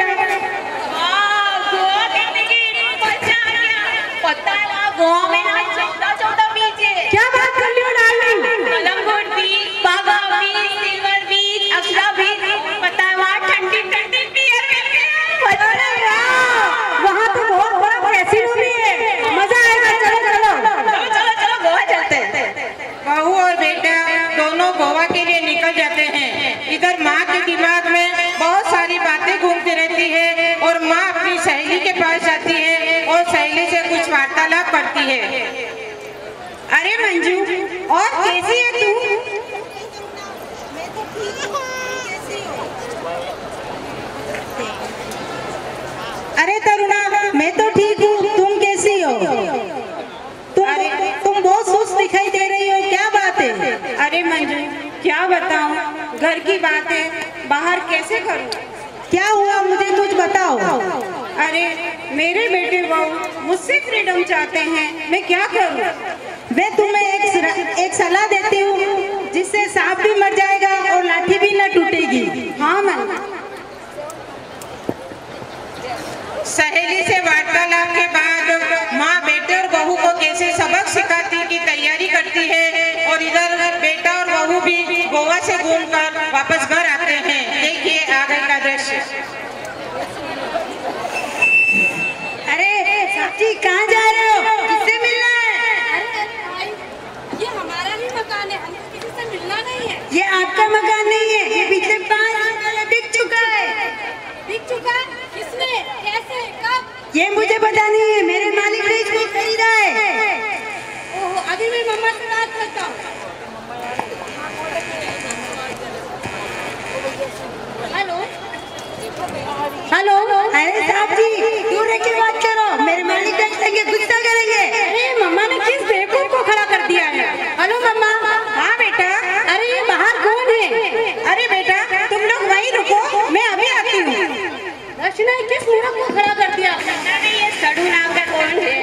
K: गोवा करने की मजा आ गया। पता है वहाँ गोवा में ना छोटा बीच है।
C: क्या बात कर रही हो डार्लिंग?
K: कलंगुट बीच, बागा बीच, सिल्वर बीच, अक्षरा बीच। पता है वहाँ ठंडी ठंडी बियर मिलती है।
C: अरे वाह, वहाँ तो बहुत बड़ा कैसीनो भी है, मजा आएगा। चलो चलो
K: चलो चलो गोवा चलते हैं।
D: बहू और बेटा दोनों गोवा के लिए निकल जाते हैं। इधर माँ के दिमाग में बहुत सारी बातें घूमती रहती है, और माँ अपनी सहेली के पास जाती है और सहेली से कुछ वार्तालाप करती है। अरे मंजू, और कैसी है तू? अरे तरुणा, मैं तो ठीक हूँ, से। अरे मंजू क्या बताऊं, घर की बातें बाहर कैसे करूं? क्या हुआ मुझे कुछ बताओ। अरे मेरे बेटे बहू मुझसे फ्रीडम चाहते हैं, मैं क्या करूं? मैं तुम्हें एक सलाह देती हूँ जिससे सांप भी मर जाएगा और लाठी भी न टूटेगी। हाँ मन।
N: सहेली से वार्तालाप के बाद माँ बेटे और बहू को कैसे सबक सिखाती की तैयारी करती है और इधर बेटा और बहू भी गोवा से घूमकर वापस घर आते हैं। देखिए आगे का दृश्य।
D: अरे साथी कहाँ जा रहे हो? किससे मिलना है?
L: ये हमारा ही मकान है, हमें किसी से मिलना नहीं है।
D: ये आपका मकान नहीं है, ये पिछले 5 साल पहले बिक चुका है।
L: बिक चुका है? किसने? कैसे? कब?
D: ये मुझे पता नहीं है, मेरे मालिक ने इसको खरीदा है।
L: ओहो, अभी मैं मम्मा से बात करता हूँ। Hello
D: hello. अरे साहब जी दूर रह के बात करो, मेरे मालिक देखेंगे गुस्सा करेंगे।
L: अरे मम्मा ने किस बेवकूफ को खड़ा कर दिया है? Hello mama.
D: हाँ बेटा।
L: अरे ये बाहर कौन है?
D: अरे बेटा तुम लोग वहीं रुको, मैं अभी आती हूँ।
L: दर्शना किस मूर्ख को खड़ा कर दिया?
K: ये सड़ू नाम का कौन है?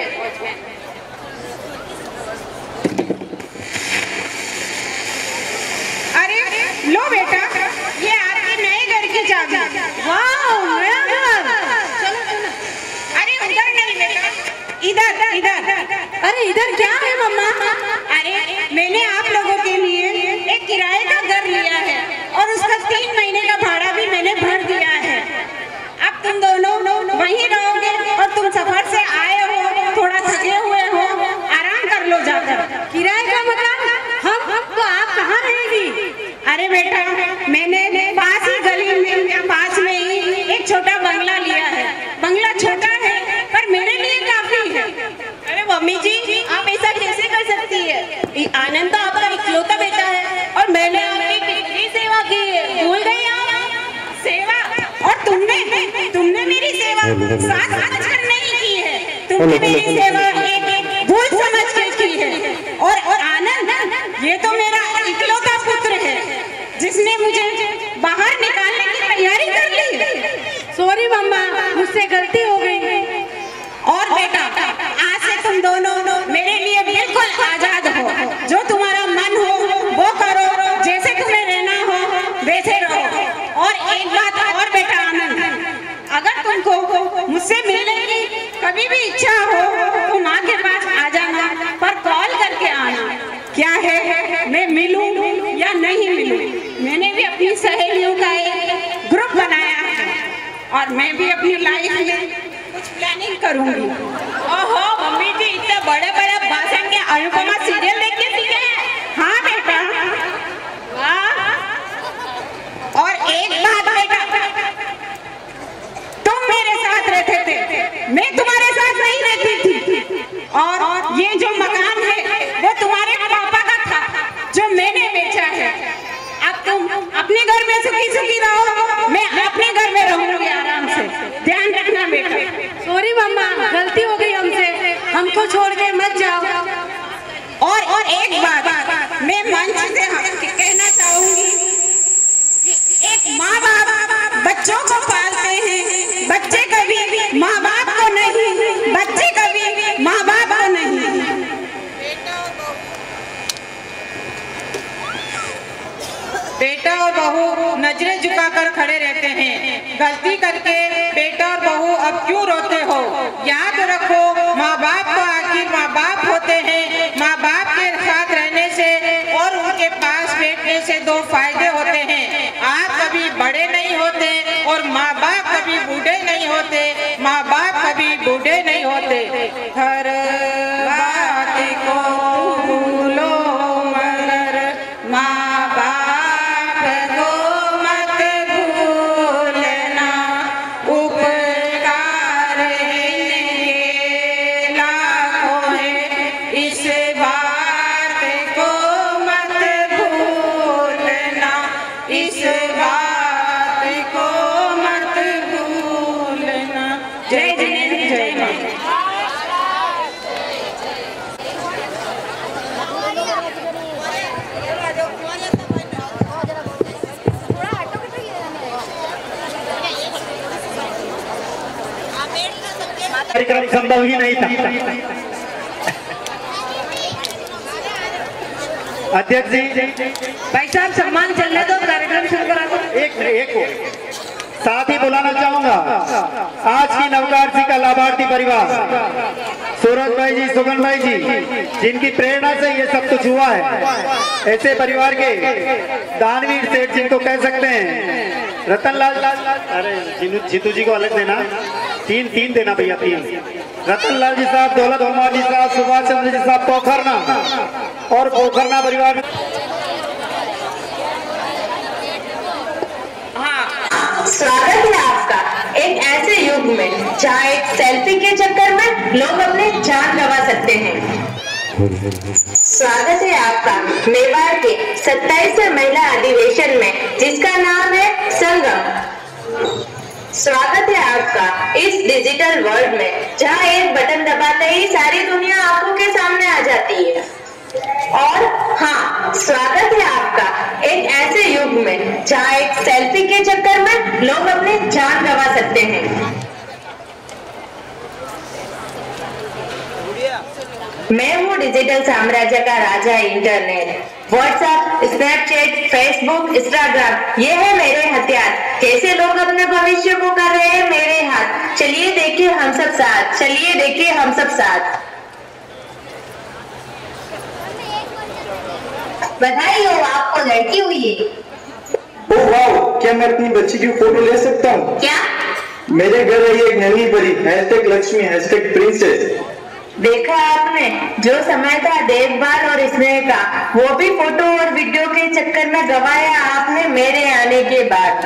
N: अरे लो बेटा, ये आपके नए घर की चाबी।
D: वाह नया घर।
L: चलो चलो।
N: अरे उधर नहीं बेटा, इधर इधर।
L: अरे इधर क्या है मम्मा?
N: अरे मैंने आप लोगों के लिए एक किराए का घर लिया है और उसका 3 महीने का भाड़ा भी मैंने भर दिया है। अब तुम दोनों वहीं रहोगे और तुम सफर से आए हो, थोड़ा थके हुए हो, आराम कर लो जाकर।
L: किराए का मकान? हम तो आप कहाँ रहेगी?
N: अरे बेटा मैंने पास ही गली में पास में ही एक छोटा बंगला लिया है। बंगला छोटा है पर मेरे लिए काफी है।
K: अरे मम्मी जी आप ऐसा कैसे कर सकती है? आनंद तो आपका इकलौता बेटा है और मैंने आपकी कितनी सेवा की है, भूल गई आप?
N: सेवा? और तुमने मेरी सेवा साथ समझकर नहीं की है, तुमने मेरी सेवा एक भूल समझ के की है। और आनंद ये तो मेरा इकलौता पुत्र है जिसने मुझे बाहर निकालने की तैयारी कर ली।
L: सॉरी मम्मा, मुझसे गलती हो गई।
N: और बेटा आज से तुम दोनों मेरे लिए बिल्कुल आजाद हो, जो तुम्हारा मन हो वो करो, जैसे तुम्हें रहना हो वैसे रहो। और एक बात और बेटा आनंद, अगर तुमको मुझसे मिलने की कभी भी इच्छा हो तो माँ के पास आ जाना, पर कॉल करके आना। क्या है मैं मिलूं या नहीं मिलूं? मैंने भी अपनी सहेलियों का एक ग्रुप बनाया है और मैं भी अपनी लाइफ में कुछ प्लानिंग करूंगी।
K: ओहो मम्मी जी इतना बड़े बड़े भाषण के अनुपमा सीरियल देख के सीखे हैं?
N: हाँ बेटा।
K: वाह।
N: और एक बात बेटा, तुम मेरे साथ रहते थे, मैं तुम्हारे साथ नहीं रहती थी। और ये जो मकान है वो तुम्हारे पापा का था जो मैंने बेचा है। अब तुम अपने घर में सुखी सुखी रहो, मैं अपने घर में रहूंगी आराम से। ध्यान रखना बेटा।
L: सॉरी मम्मा, गलती हो गई हमसे, हमको छोड़ के मत जाओ।
N: और एक बात मैं मंच से कहना चाहूंगी कि एक माँ बाप बच्चों को पालते हैं, बच्चे कभी माँ बाप को नहीं, बच्चे कभी माँ बाप को नहीं। बेटा और बहू नजरें झुकाकर खड़े रहते हैं। गलती करके बेटा और बहू अब क्यों रोते हो? याद रखो माँ बाप तो आखिर माँ बाप होते हैं। माँ बाप के साथ रहने से और उनके पास बैठने से 2 फायदे होते हैं। आप कभी बड़े नहीं होते और माँ बाप कभी बूढ़े नहीं होते। माँ बाप कभी बूढ़े नहीं होते। हर बात को भूलो मगर माँ बाप को मत भूलना। उपकार इनके लाखों हैं, इस बात को मत भूलना, इस बात को मत भूलना। जय जिनेंद्र, जय माँ।
O: कार्यक्रम संभव ही नहीं था। अध्यक्ष जी,
D: भाई साहब सम्मान चलने दो, कार्यक्रम शुरू करा दो।
O: एक साथ ही बुलाना चाहूंगा आज की नवकार्सी का लाभार्थी परिवार, सूरज भाई जी, सुगन भाई जी, जिनकी प्रेरणा से ये सब कुछ हुआ है। ऐसे परिवार के दानवीर सेठ जिनको कह सकते हैं, रतनलाल, अरे जीतू जी को अलग देना, तीन देना भैया, 3। रतनलाल जी साहब, दौलत उमर जी साहब, सुभाष चंद्र जी साहब पोखरना और पोखरना परिवार।
I: स्वागत है आपका एक ऐसे युग में जहाँ एक सेल्फी के चक्कर में लोग अपने जान गंवा सकते हैं। स्वागत है आपका मेवाड़ के 27वें महिला अधिवेशन में जिसका नाम है संगम। स्वागत है आपका इस डिजिटल वर्ल्ड में जहाँ एक बटन दबाते ही सारी दुनिया आंखों के सामने आ जाती है। और हाँ, स्वागत है आपका एक ऐसे युग में जहाँ एक सेल्फी के चक्कर में लोग अपनी जान गंवा सकते हैं। मैं हूँ डिजिटल साम्राज्य का राजा internet. WhatsApp, Snapchat, Facebook, Instagram, ये है मेरे हथियार। कैसे लोग अपने भविष्य को कर रहे हैं मेरे हाथ। चलिए देखिए हम सब साथ, चलिए देखिए हम सब साथ। बधाई हो, आपको लड़की हुई है।
G: ओह वाह, क्या मैं अपनी बच्ची की फोटो ले सकता हूँ?
I: क्या?
G: मेरे घर आई एक नन्ही परी, #लक्ष्मी, #प्रिंसेस।
I: देखा आपने, जो समय था देखभाल और स्नेह का, वो भी फोटो और वीडियो के चक्कर में गवाया आपने मेरे आने के बाद।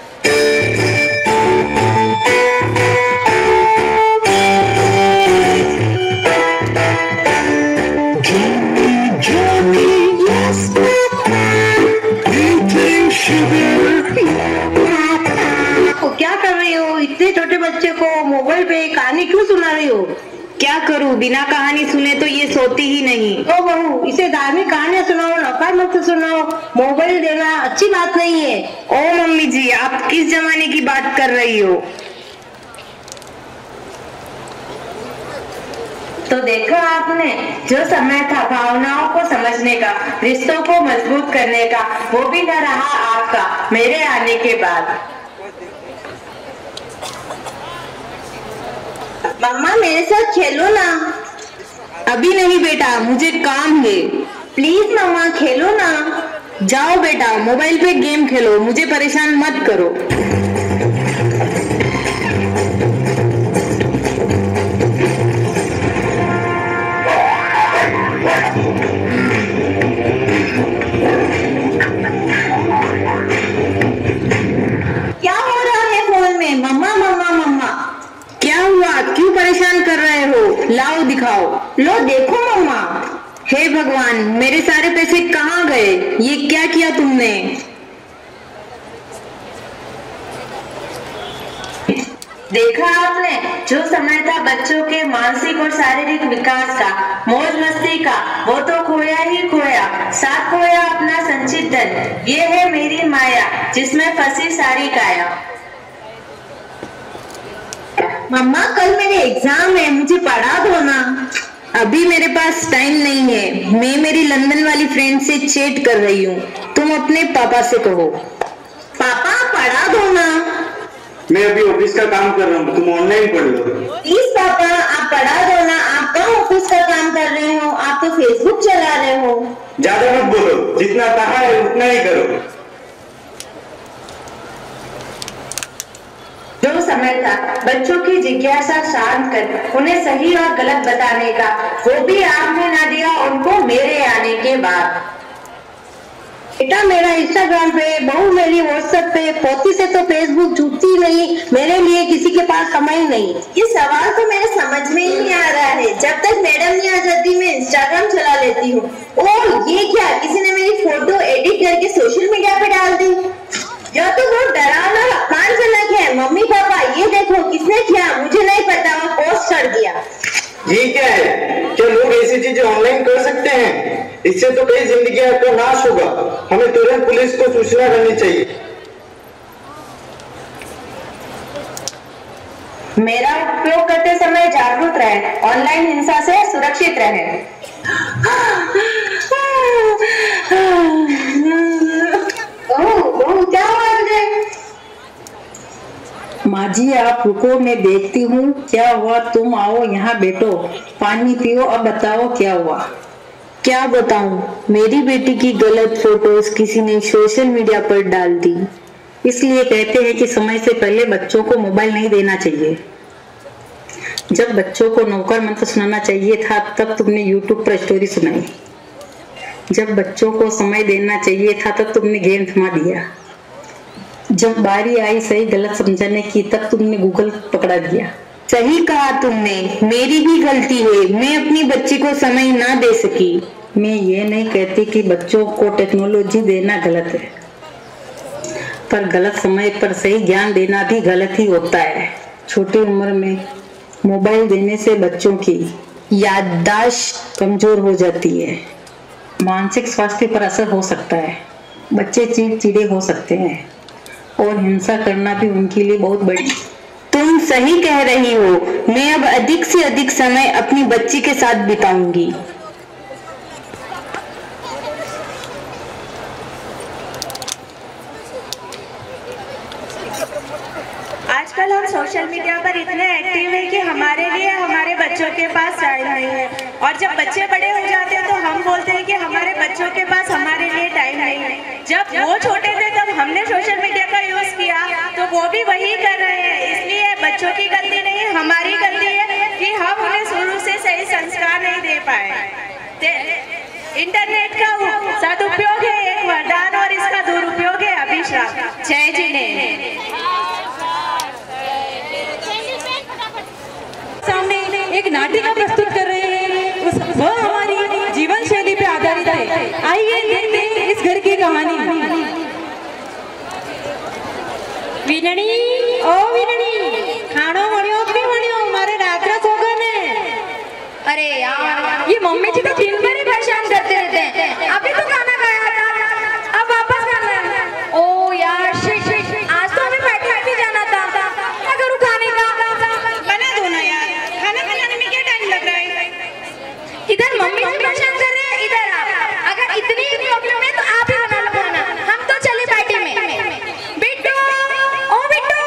D: क्या कर रही हो? इतने छोटे बच्चे को मोबाइल पे कहानी क्यों सुना रही हो?
I: क्या करूं, बिना कहानी सुने तो ये सोती ही नहीं।
D: ओ बहू, इसे धार्मिक कहानियां सुनाओ, नकार मत सुनाओ। मोबाइल देना अच्छी बात नहीं है।
I: ओ मम्मी जी, आप किस जमाने की बात कर रही हो? तो देखा आपने, जो समय था भावनाओं को समझने का, रिश्तों को मजबूत करने का, वो भी न रहा आपका मेरे आने के बाद।
D: मम्मा मेरे साथ खेलो ना।
I: अभी नहीं बेटा, मुझे काम है।
D: प्लीज मम्मा खेलो ना।
I: जाओ बेटा, मोबाइल पे गेम खेलो, मुझे परेशान मत करो।
D: क्या हो रहा है फोन में? मम्मा मम्मा मम्मा।
I: क्या हुआ, क्यों परेशान कर रहे हो? लाओ दिखाओ।
D: लो देखो मम्मा।
I: हे भगवान, मेरे सारे पैसे कहाँ गए? ये क्या किया तुमने? देखा आपने, जो समय था बच्चों के मानसिक और शारीरिक विकास का, मौज मस्ती का, वो तो खोया ही खोया, साथ खोया अपना संचित धन। ये है मेरी माया जिसमें फंसी सारी काया।
D: मम्मा कल मेरे एग्जाम है, मुझे पढ़ा दो ना।
I: अभी मेरे पास टाइम नहीं है, मैं मेरी लंदन वाली फ्रेंड से चैट कर रही हूँ। तुम अपने पापा से कहो।
D: पापा पढ़ा दो ना।
G: मैं अभी ऑफिस का काम कर रहा हूँ, तुम ऑनलाइन पढ़ लो।
D: प्लीज पापा आप पढ़ा दो ना। आप कहाँ ऑफिस का काम कर रहे हो? आप तो फेसबुक चला रहे हो।
G: ज्यादा मत बोलो, जितना कहा है उतना ही करो।
I: जो समय था बच्चों की जिज्ञासा शांत कर उन्हें सही और गलत बताने का, वो भी आपने ना दिया उनको मेरे आने के बाद।
D: बेटा मेरा इंस्टाग्राम पे, बहू मेरी व्हाट्सएप पे, पोती से तो फेसबुक छूटती नहीं। मेरे लिए किसी के पास समय नहीं।
I: ये सवाल तो मेरे समझ में ही नहीं आ रहा है। जब तक मैडम नहीं आ जाती मैं इंस्टाग्राम चला लेती हूँ। ओह ये क्या, किसी ने मेरी फोटो एडिट करके सोशल मीडिया पे डाल दी। यह तो बहुत डरावना अपमानजनक है। मम्मी पापा ये देखो किसने किया, मुझे नहीं पता, वो पोस्ट कर दिया।
G: ये क्या है? क्या लोग ऐसी चीजें ऑनलाइन कर सकते हैं? इससे तो कई जिंदगियां का नाश होगा। हमें तुरंत पुलिस को सूचना करनी चाहिए।
I: मेरा उपयोग करते समय जागरूक रहे, ऑनलाइन हिंसा से सुरक्षित रहे। क्या हुआ तुझे?
P: माँ जी आप रुको, मैं देखती हूँ क्या हुआ। तुम आओ यहाँ बैठो, पानी पियो। अब बताओ क्या हुआ।
I: क्या बताऊं, मेरी बेटी की गलत फोटोज किसी ने सोशल मीडिया पर डाल दी।
P: इसलिए कहते हैं कि समय से पहले बच्चों को मोबाइल नहीं देना चाहिए। जब बच्चों को नौकर मंत्र सुनाना चाहिए था तब तुमने यूट्यूब पर स्टोरी सुनाई। जब बच्चों को समय देना चाहिए था तब तुमने गेम थमा दिया। जब बारी आई सही गलत समझाने की तब तुमने गूगल पकड़ा दिया।
I: सही कहा तुमने, मेरी भी गलती है, मैं अपनी बच्ची को समय ना दे सकी।
P: मैं ये नहीं कहती कि बच्चों को टेक्नोलॉजी देना गलत है, पर गलत समय पर सही ज्ञान देना भी गलत ही होता है। छोटी उम्र में मोबाइल देने से बच्चों की याददाश्त कमजोर हो जाती है, मानसिक स्वास्थ्य पर असर हो सकता है, बच्चे चिड़चिड़े हो सकते हैं और हिंसा करना भी उनके लिए बहुत बड़ी।
I: तुम सही कह रही हो, मैं अब अधिक से अधिक समय अपनी बच्ची के साथ बिताऊंगी।
K: आजकल हम सोशल मीडिया पर इतने एक्टिव हैं कि हमारे लिए हमारे बच्चों के पास टाइम नहीं है, और जब बच्चे बड़े हो जाते हैं तो हम बोलते हैं कि हमारे बच्चों के पास हमारे लिए टाइम नहीं है। जब वो छोटे थे तब हमने सोशल मीडिया का यूज किया तो वो भी वही कर रहे हैं। इसलिए बच्चों की गलती नहीं है, हमारी गलती है कि हम उन्हें शुरू से सही संस्कार नहीं दे पाए। इंटरनेट का सदुपयोग है एक वरदान और इसका दुरुपयोग है अभिशाप। जय जिनेन्द्र।
L: सामने एक नाटिका प्रस्तुत कर रहे हैं, वह हमारी जीवन शैली पे आधारित है। आइए देखते हैं इस घर की कहानी।
M: विनणी ओ विनणी, खाणो वणियो कि वणियो, मारे रात्रा सोगन है।
C: अरे यार ये मम्मी जी तो दिन भर ही परेशान करते रहते हैं। अभी तो खाना खाया था, अब वापस खाना है। ओ यार शिट, आज तो हमें पार्टी में जाना था, क्या करूँ खाने का?
K: बना दो ना यार, खाना बनाने में क्या टाइम लग रहा है?
C: इधर मम्मी जी परेशान कर रहे हैं, इधर आप। अगर इतनी प्रॉब्लम है तो आप ही बना लो खाना, हम तो चले पार्टी में। बिट्टू, ओ बिट्टू,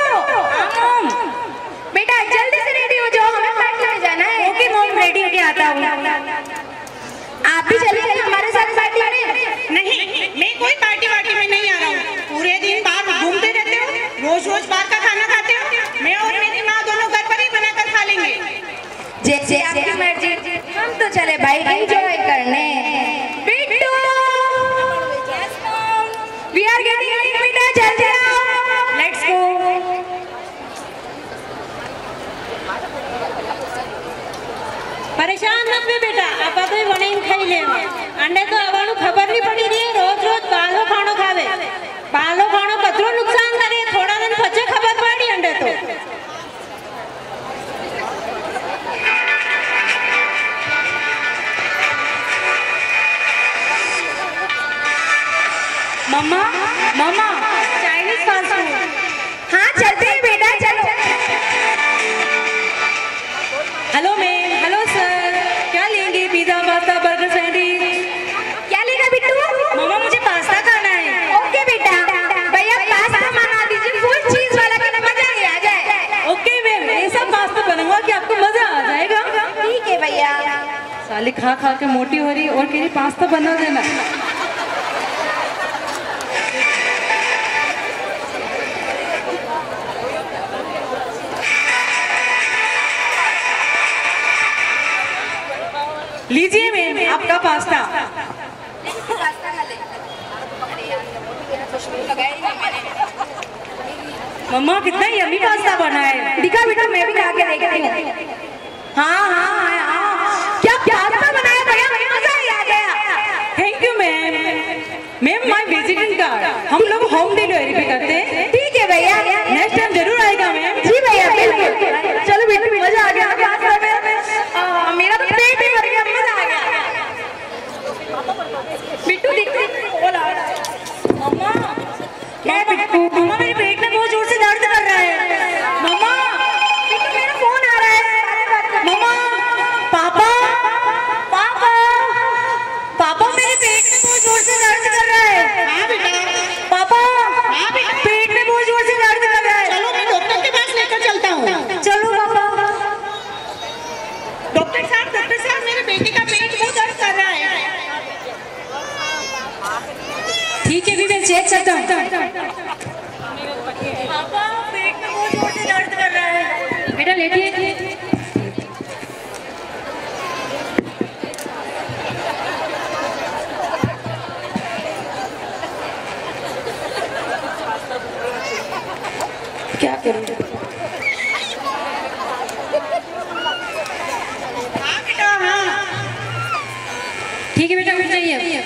C: बेटा जल्दी से रेडी हो जाओ, हमें पार्टी में जाना है।
L: ओके मॉम, रेडी होके आता हूँ।
C: आप भी चलिए हमारे साथ पार्टी में।
K: नहीं, मैं कोई पार्टी वार्टी में नहीं आ रहा हूँ। पूरे दिन बाहर घूमते रहते हो, रोज रोज बाहर का खाना खाते हो। मैं और मेरी माँ दोनों घर पर ही बनाकर खा लेंगे।
C: जैसे आपकी मर्जी, हम तो चले भाई एंजॉय करने। Bittu, we are getting ready बेटा, जल्दी आओ, लेट्स गो।
M: परेशान मत बे बेटा, आप तो वणीन खाई ले। अंडे तो आवानु खबर नहीं पड़ी रही है, रोज रोज बालो खाणो खावे। बालो खाणो कतरो नुकसान करे, थोड़ा दिन पचे खबर पड़ी अंडे तो।
L: Mama mama, Chinese fast food.
C: हाँ चलते हैं बेटा, चलो।
L: हेलो मैम, हेलो सर, क्या लेंगे? Pizza, pasta, burger, sandwich?
C: क्या लेगा बिट्टू?
L: मम्मा मुझे पास्ता खाना है।
C: ओके बेटा, भैया पास्ता बना दीजिए, फुल चीज वाला, कि मजा ही आ जाए।
L: ओके मैम, ऐसा पास्ता बनूंगा कि आपको मजा आ जाएगा।
C: ठीक है भैया।
L: साली खा खा के मोटी हो रही और कह रही पास्ता बना देना। लीजिए मैम आपका पास्ता। मम्मा कितना यम्मी पास्ता बना है।
C: दिखा बेटा, मैं भी खा के देखती हूँ।
L: हाँ,
C: क्या पास्ता बनाया भैया, मजा ही आ गया।
L: Thank you ma'am. Ma'am my visiting card, हम लोग होम डिलीवरी भी करते हैं।
C: ठीक है भैया,
L: नेक्स्ट टाइम जरूर आएगा मैम।
C: जी भैया बिल्कुल। चलो बेटा, मजा आ गया पास्ता में, मेरा तो पेट ही भर गया, मजा आ गया। बिट्टू दिखती बोला
L: मम्मा, क्या बिट्टू? मम्मा मेरे पेट में बहुत जोर से दर्द कर रहा है। मम्मा,
C: बिट्टू मेरा
L: ठीक है, भी मैं चेक करता हूँ।
C: पापा पेट में बहुत जोर से दर्द कर रहा है।
L: बेटा लेटिए। क्या करूँ?
C: हाँ बेटा हाँ।
L: ठीक है बेटा, उठ जाइए।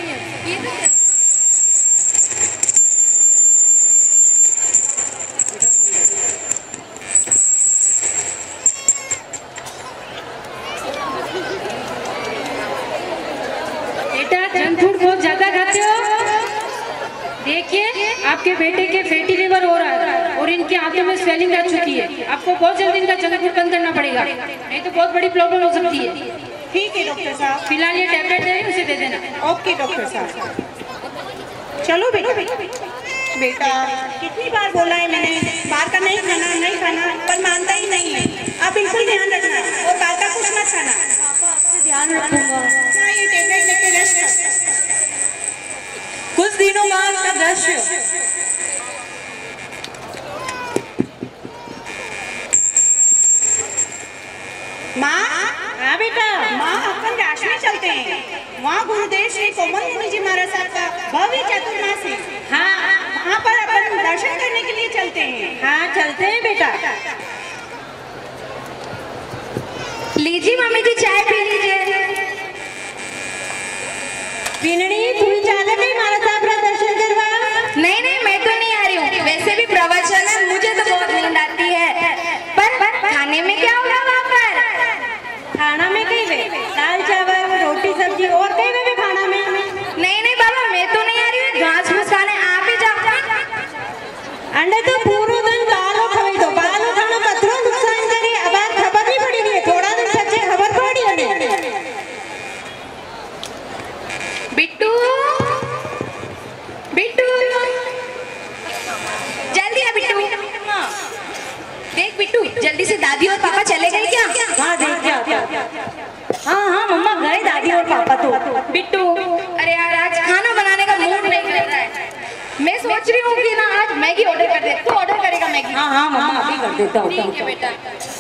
L: बेटा जंक फूड बहुत ज्यादा खाते हो। देखिए आपके बेटे के फैटी लिवर हो रहा है और इनकी आंतों में स्वेलिंग आ चुकी है। आपको बहुत जल्दी इनका जंक फूड बंद करना पड़ेगा, नहीं तो बहुत बड़ी प्रॉब्लम हो सकती है।
N: ठीक है डॉक्टर साहब।
L: फिलहाल ये टैबलेट दे रही उसे दे देना।
N: ओके डॉक्टर साहब। चलो बेटा। बेटा कितनी बार बोला है मैंने, बाहर का नहीं खाना, पर मानता ही नहीं है। आप बिल्कुल ध्यान रखना और बाहर का कुछ मत खाना।
L: आपसे ध्यान रखूंगा।
N: हाँ, ये टैबलेट लेके रेस्ट कर।
L: कुछ दिनों बाद का दृश्य।
N: माँ, हाँ बेटा, माँ अपन राशि में चलते हैं। वहाँ गुरुदेव श्री कोमल मुनि जी महाराज साहब का भव्य चतुर्मास है। हाँ, वहाँ पर अपन दर्शन करने के लिए चलते हैं। हाँ चलते हैं बेटा।
C: लीजिए मम्मी जी, चाय पी लीजिए।
N: पिनड़ी तू ही चाहते थे महाराज साहब का दर्शन करवा?
C: नहीं नहीं, मैं तो नहीं आ रही हूँ। वैसे भी प्रवचन में मुझे तो बहुत नींद आती है। पर खाने में क्या होगा वहाँ पर?
N: खाना में कहीं वे दाल चावल रोटी सब्जी और कहीं वे भी खाना में।
C: नहीं नहीं बाबा, मैं तो नहीं आ रही हूँ। घास फूस खाने आप ही जाओ।
N: अंडे तो पूरा दिन दालो खाई दो, बालो खाना पत्थरों नुकसान करे। अब आज खबर नहीं पड़ी है, थोड़ा दिन सच्चे खबर पड़ी है।
C: बिट्टू बिट्टू जल्दी आ बिट्टू। देख बिट्टू, जल्दी से दादी और पापा चले गए क्या?
L: हाँ देख क्या। हाँ मम्मा गए दादी और पापा तो।
C: बिट्टू अरे यार, आज खाना बनाने का मूड नहीं कर रहा है। मैं सोच रही हूँ कि ना आज मैगी ऑर्डर कर दे। तू ऑर्डर करेगा मैगी?
L: हाँ मम्मा अभी कर देता हूँ।
C: ठीक है बेटा।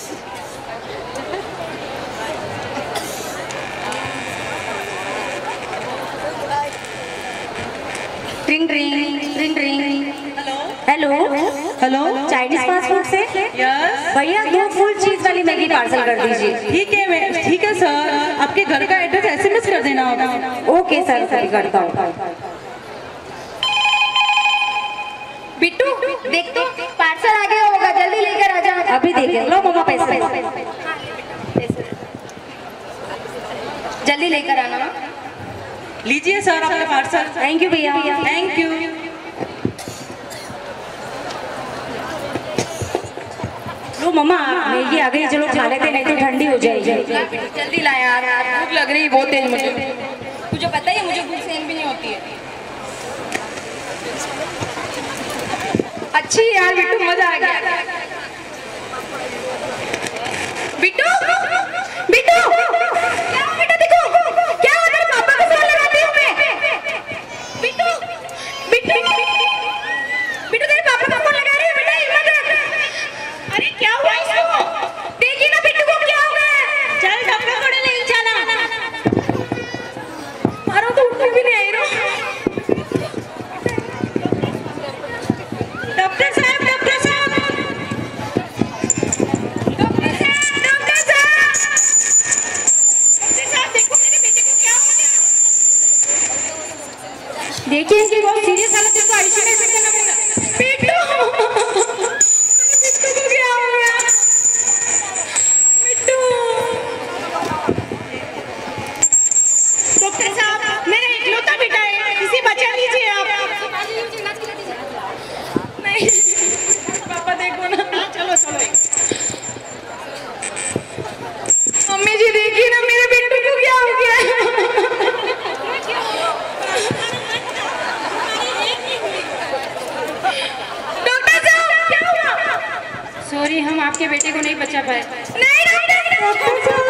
L: Ring ring ring ring. Hello hello, Chinese fast food से?
N: यस
L: भैया 2 फुल चीज वाली मैगी पार्सल कर दीजिए।
N: ठीक है सर, आपके घर का एड्रेस SMS कर देना होगा।
L: ओके सर, सही करता हूँ।
C: बिट्टू देख तो पार्सल आ गया होगा, जल्दी लेकर आ जा।
L: अभी देख लो मम्मा पैसे।
C: जल्दी लेकर आना।
N: लीजिए सर आपका पार्सल।
L: थैंक यू भैया।
N: Thank you.
L: लो मम्मा मैगी आ गई, चलो खा लेते, नहीं तो ठंडी हो जाएगी।
C: जल्दी ला यार, भूख लग रही है बहुत तेज मुझे। तुझे पता ही है मुझे भूख सहन भी नहीं होती है। अच्छी यार बिट्टू, मजा आ गया। बिट्टू बिट्टू क्या बेटा, देखो क्या अगर पापा को फोन लगाती हूँ मैं। बिट्टू बिट्टू बिट्टू तेरे पापा को फोन लगा रही है बेटा, हिम्मत रख। अरे क्या हुआ इसको? देखिए ना बिट्टू को क्या हो गया।
N: चल डॉक्टर को ले चला।
C: मारो तो उठ भी नहीं आई रो।
N: डॉक्टर साहब देखो मेरे बेटे को क्या हो गया।
L: देखिए इनकी बहुत सीरियस हालत है, तो आईसीयू में एडमिट करना पड़ेगा।
C: बिट्टू बिट्टू को क्या हो गया? बिट्टू
N: डॉक्टर साहब मेरा इकलौता बेटा है, इसे बचा लीजिए आप।
C: नहीं पापा देखो ना।
N: चलो चलो।
C: मम्मी जी देखिए ना मेरे बिट्टू को क्या हो गया। डॉक्टर साहब क्या हुआ?
L: सॉरी, हम आपके बेटे को नहीं बचा पाए।
C: नहीं डॉक्टर साहब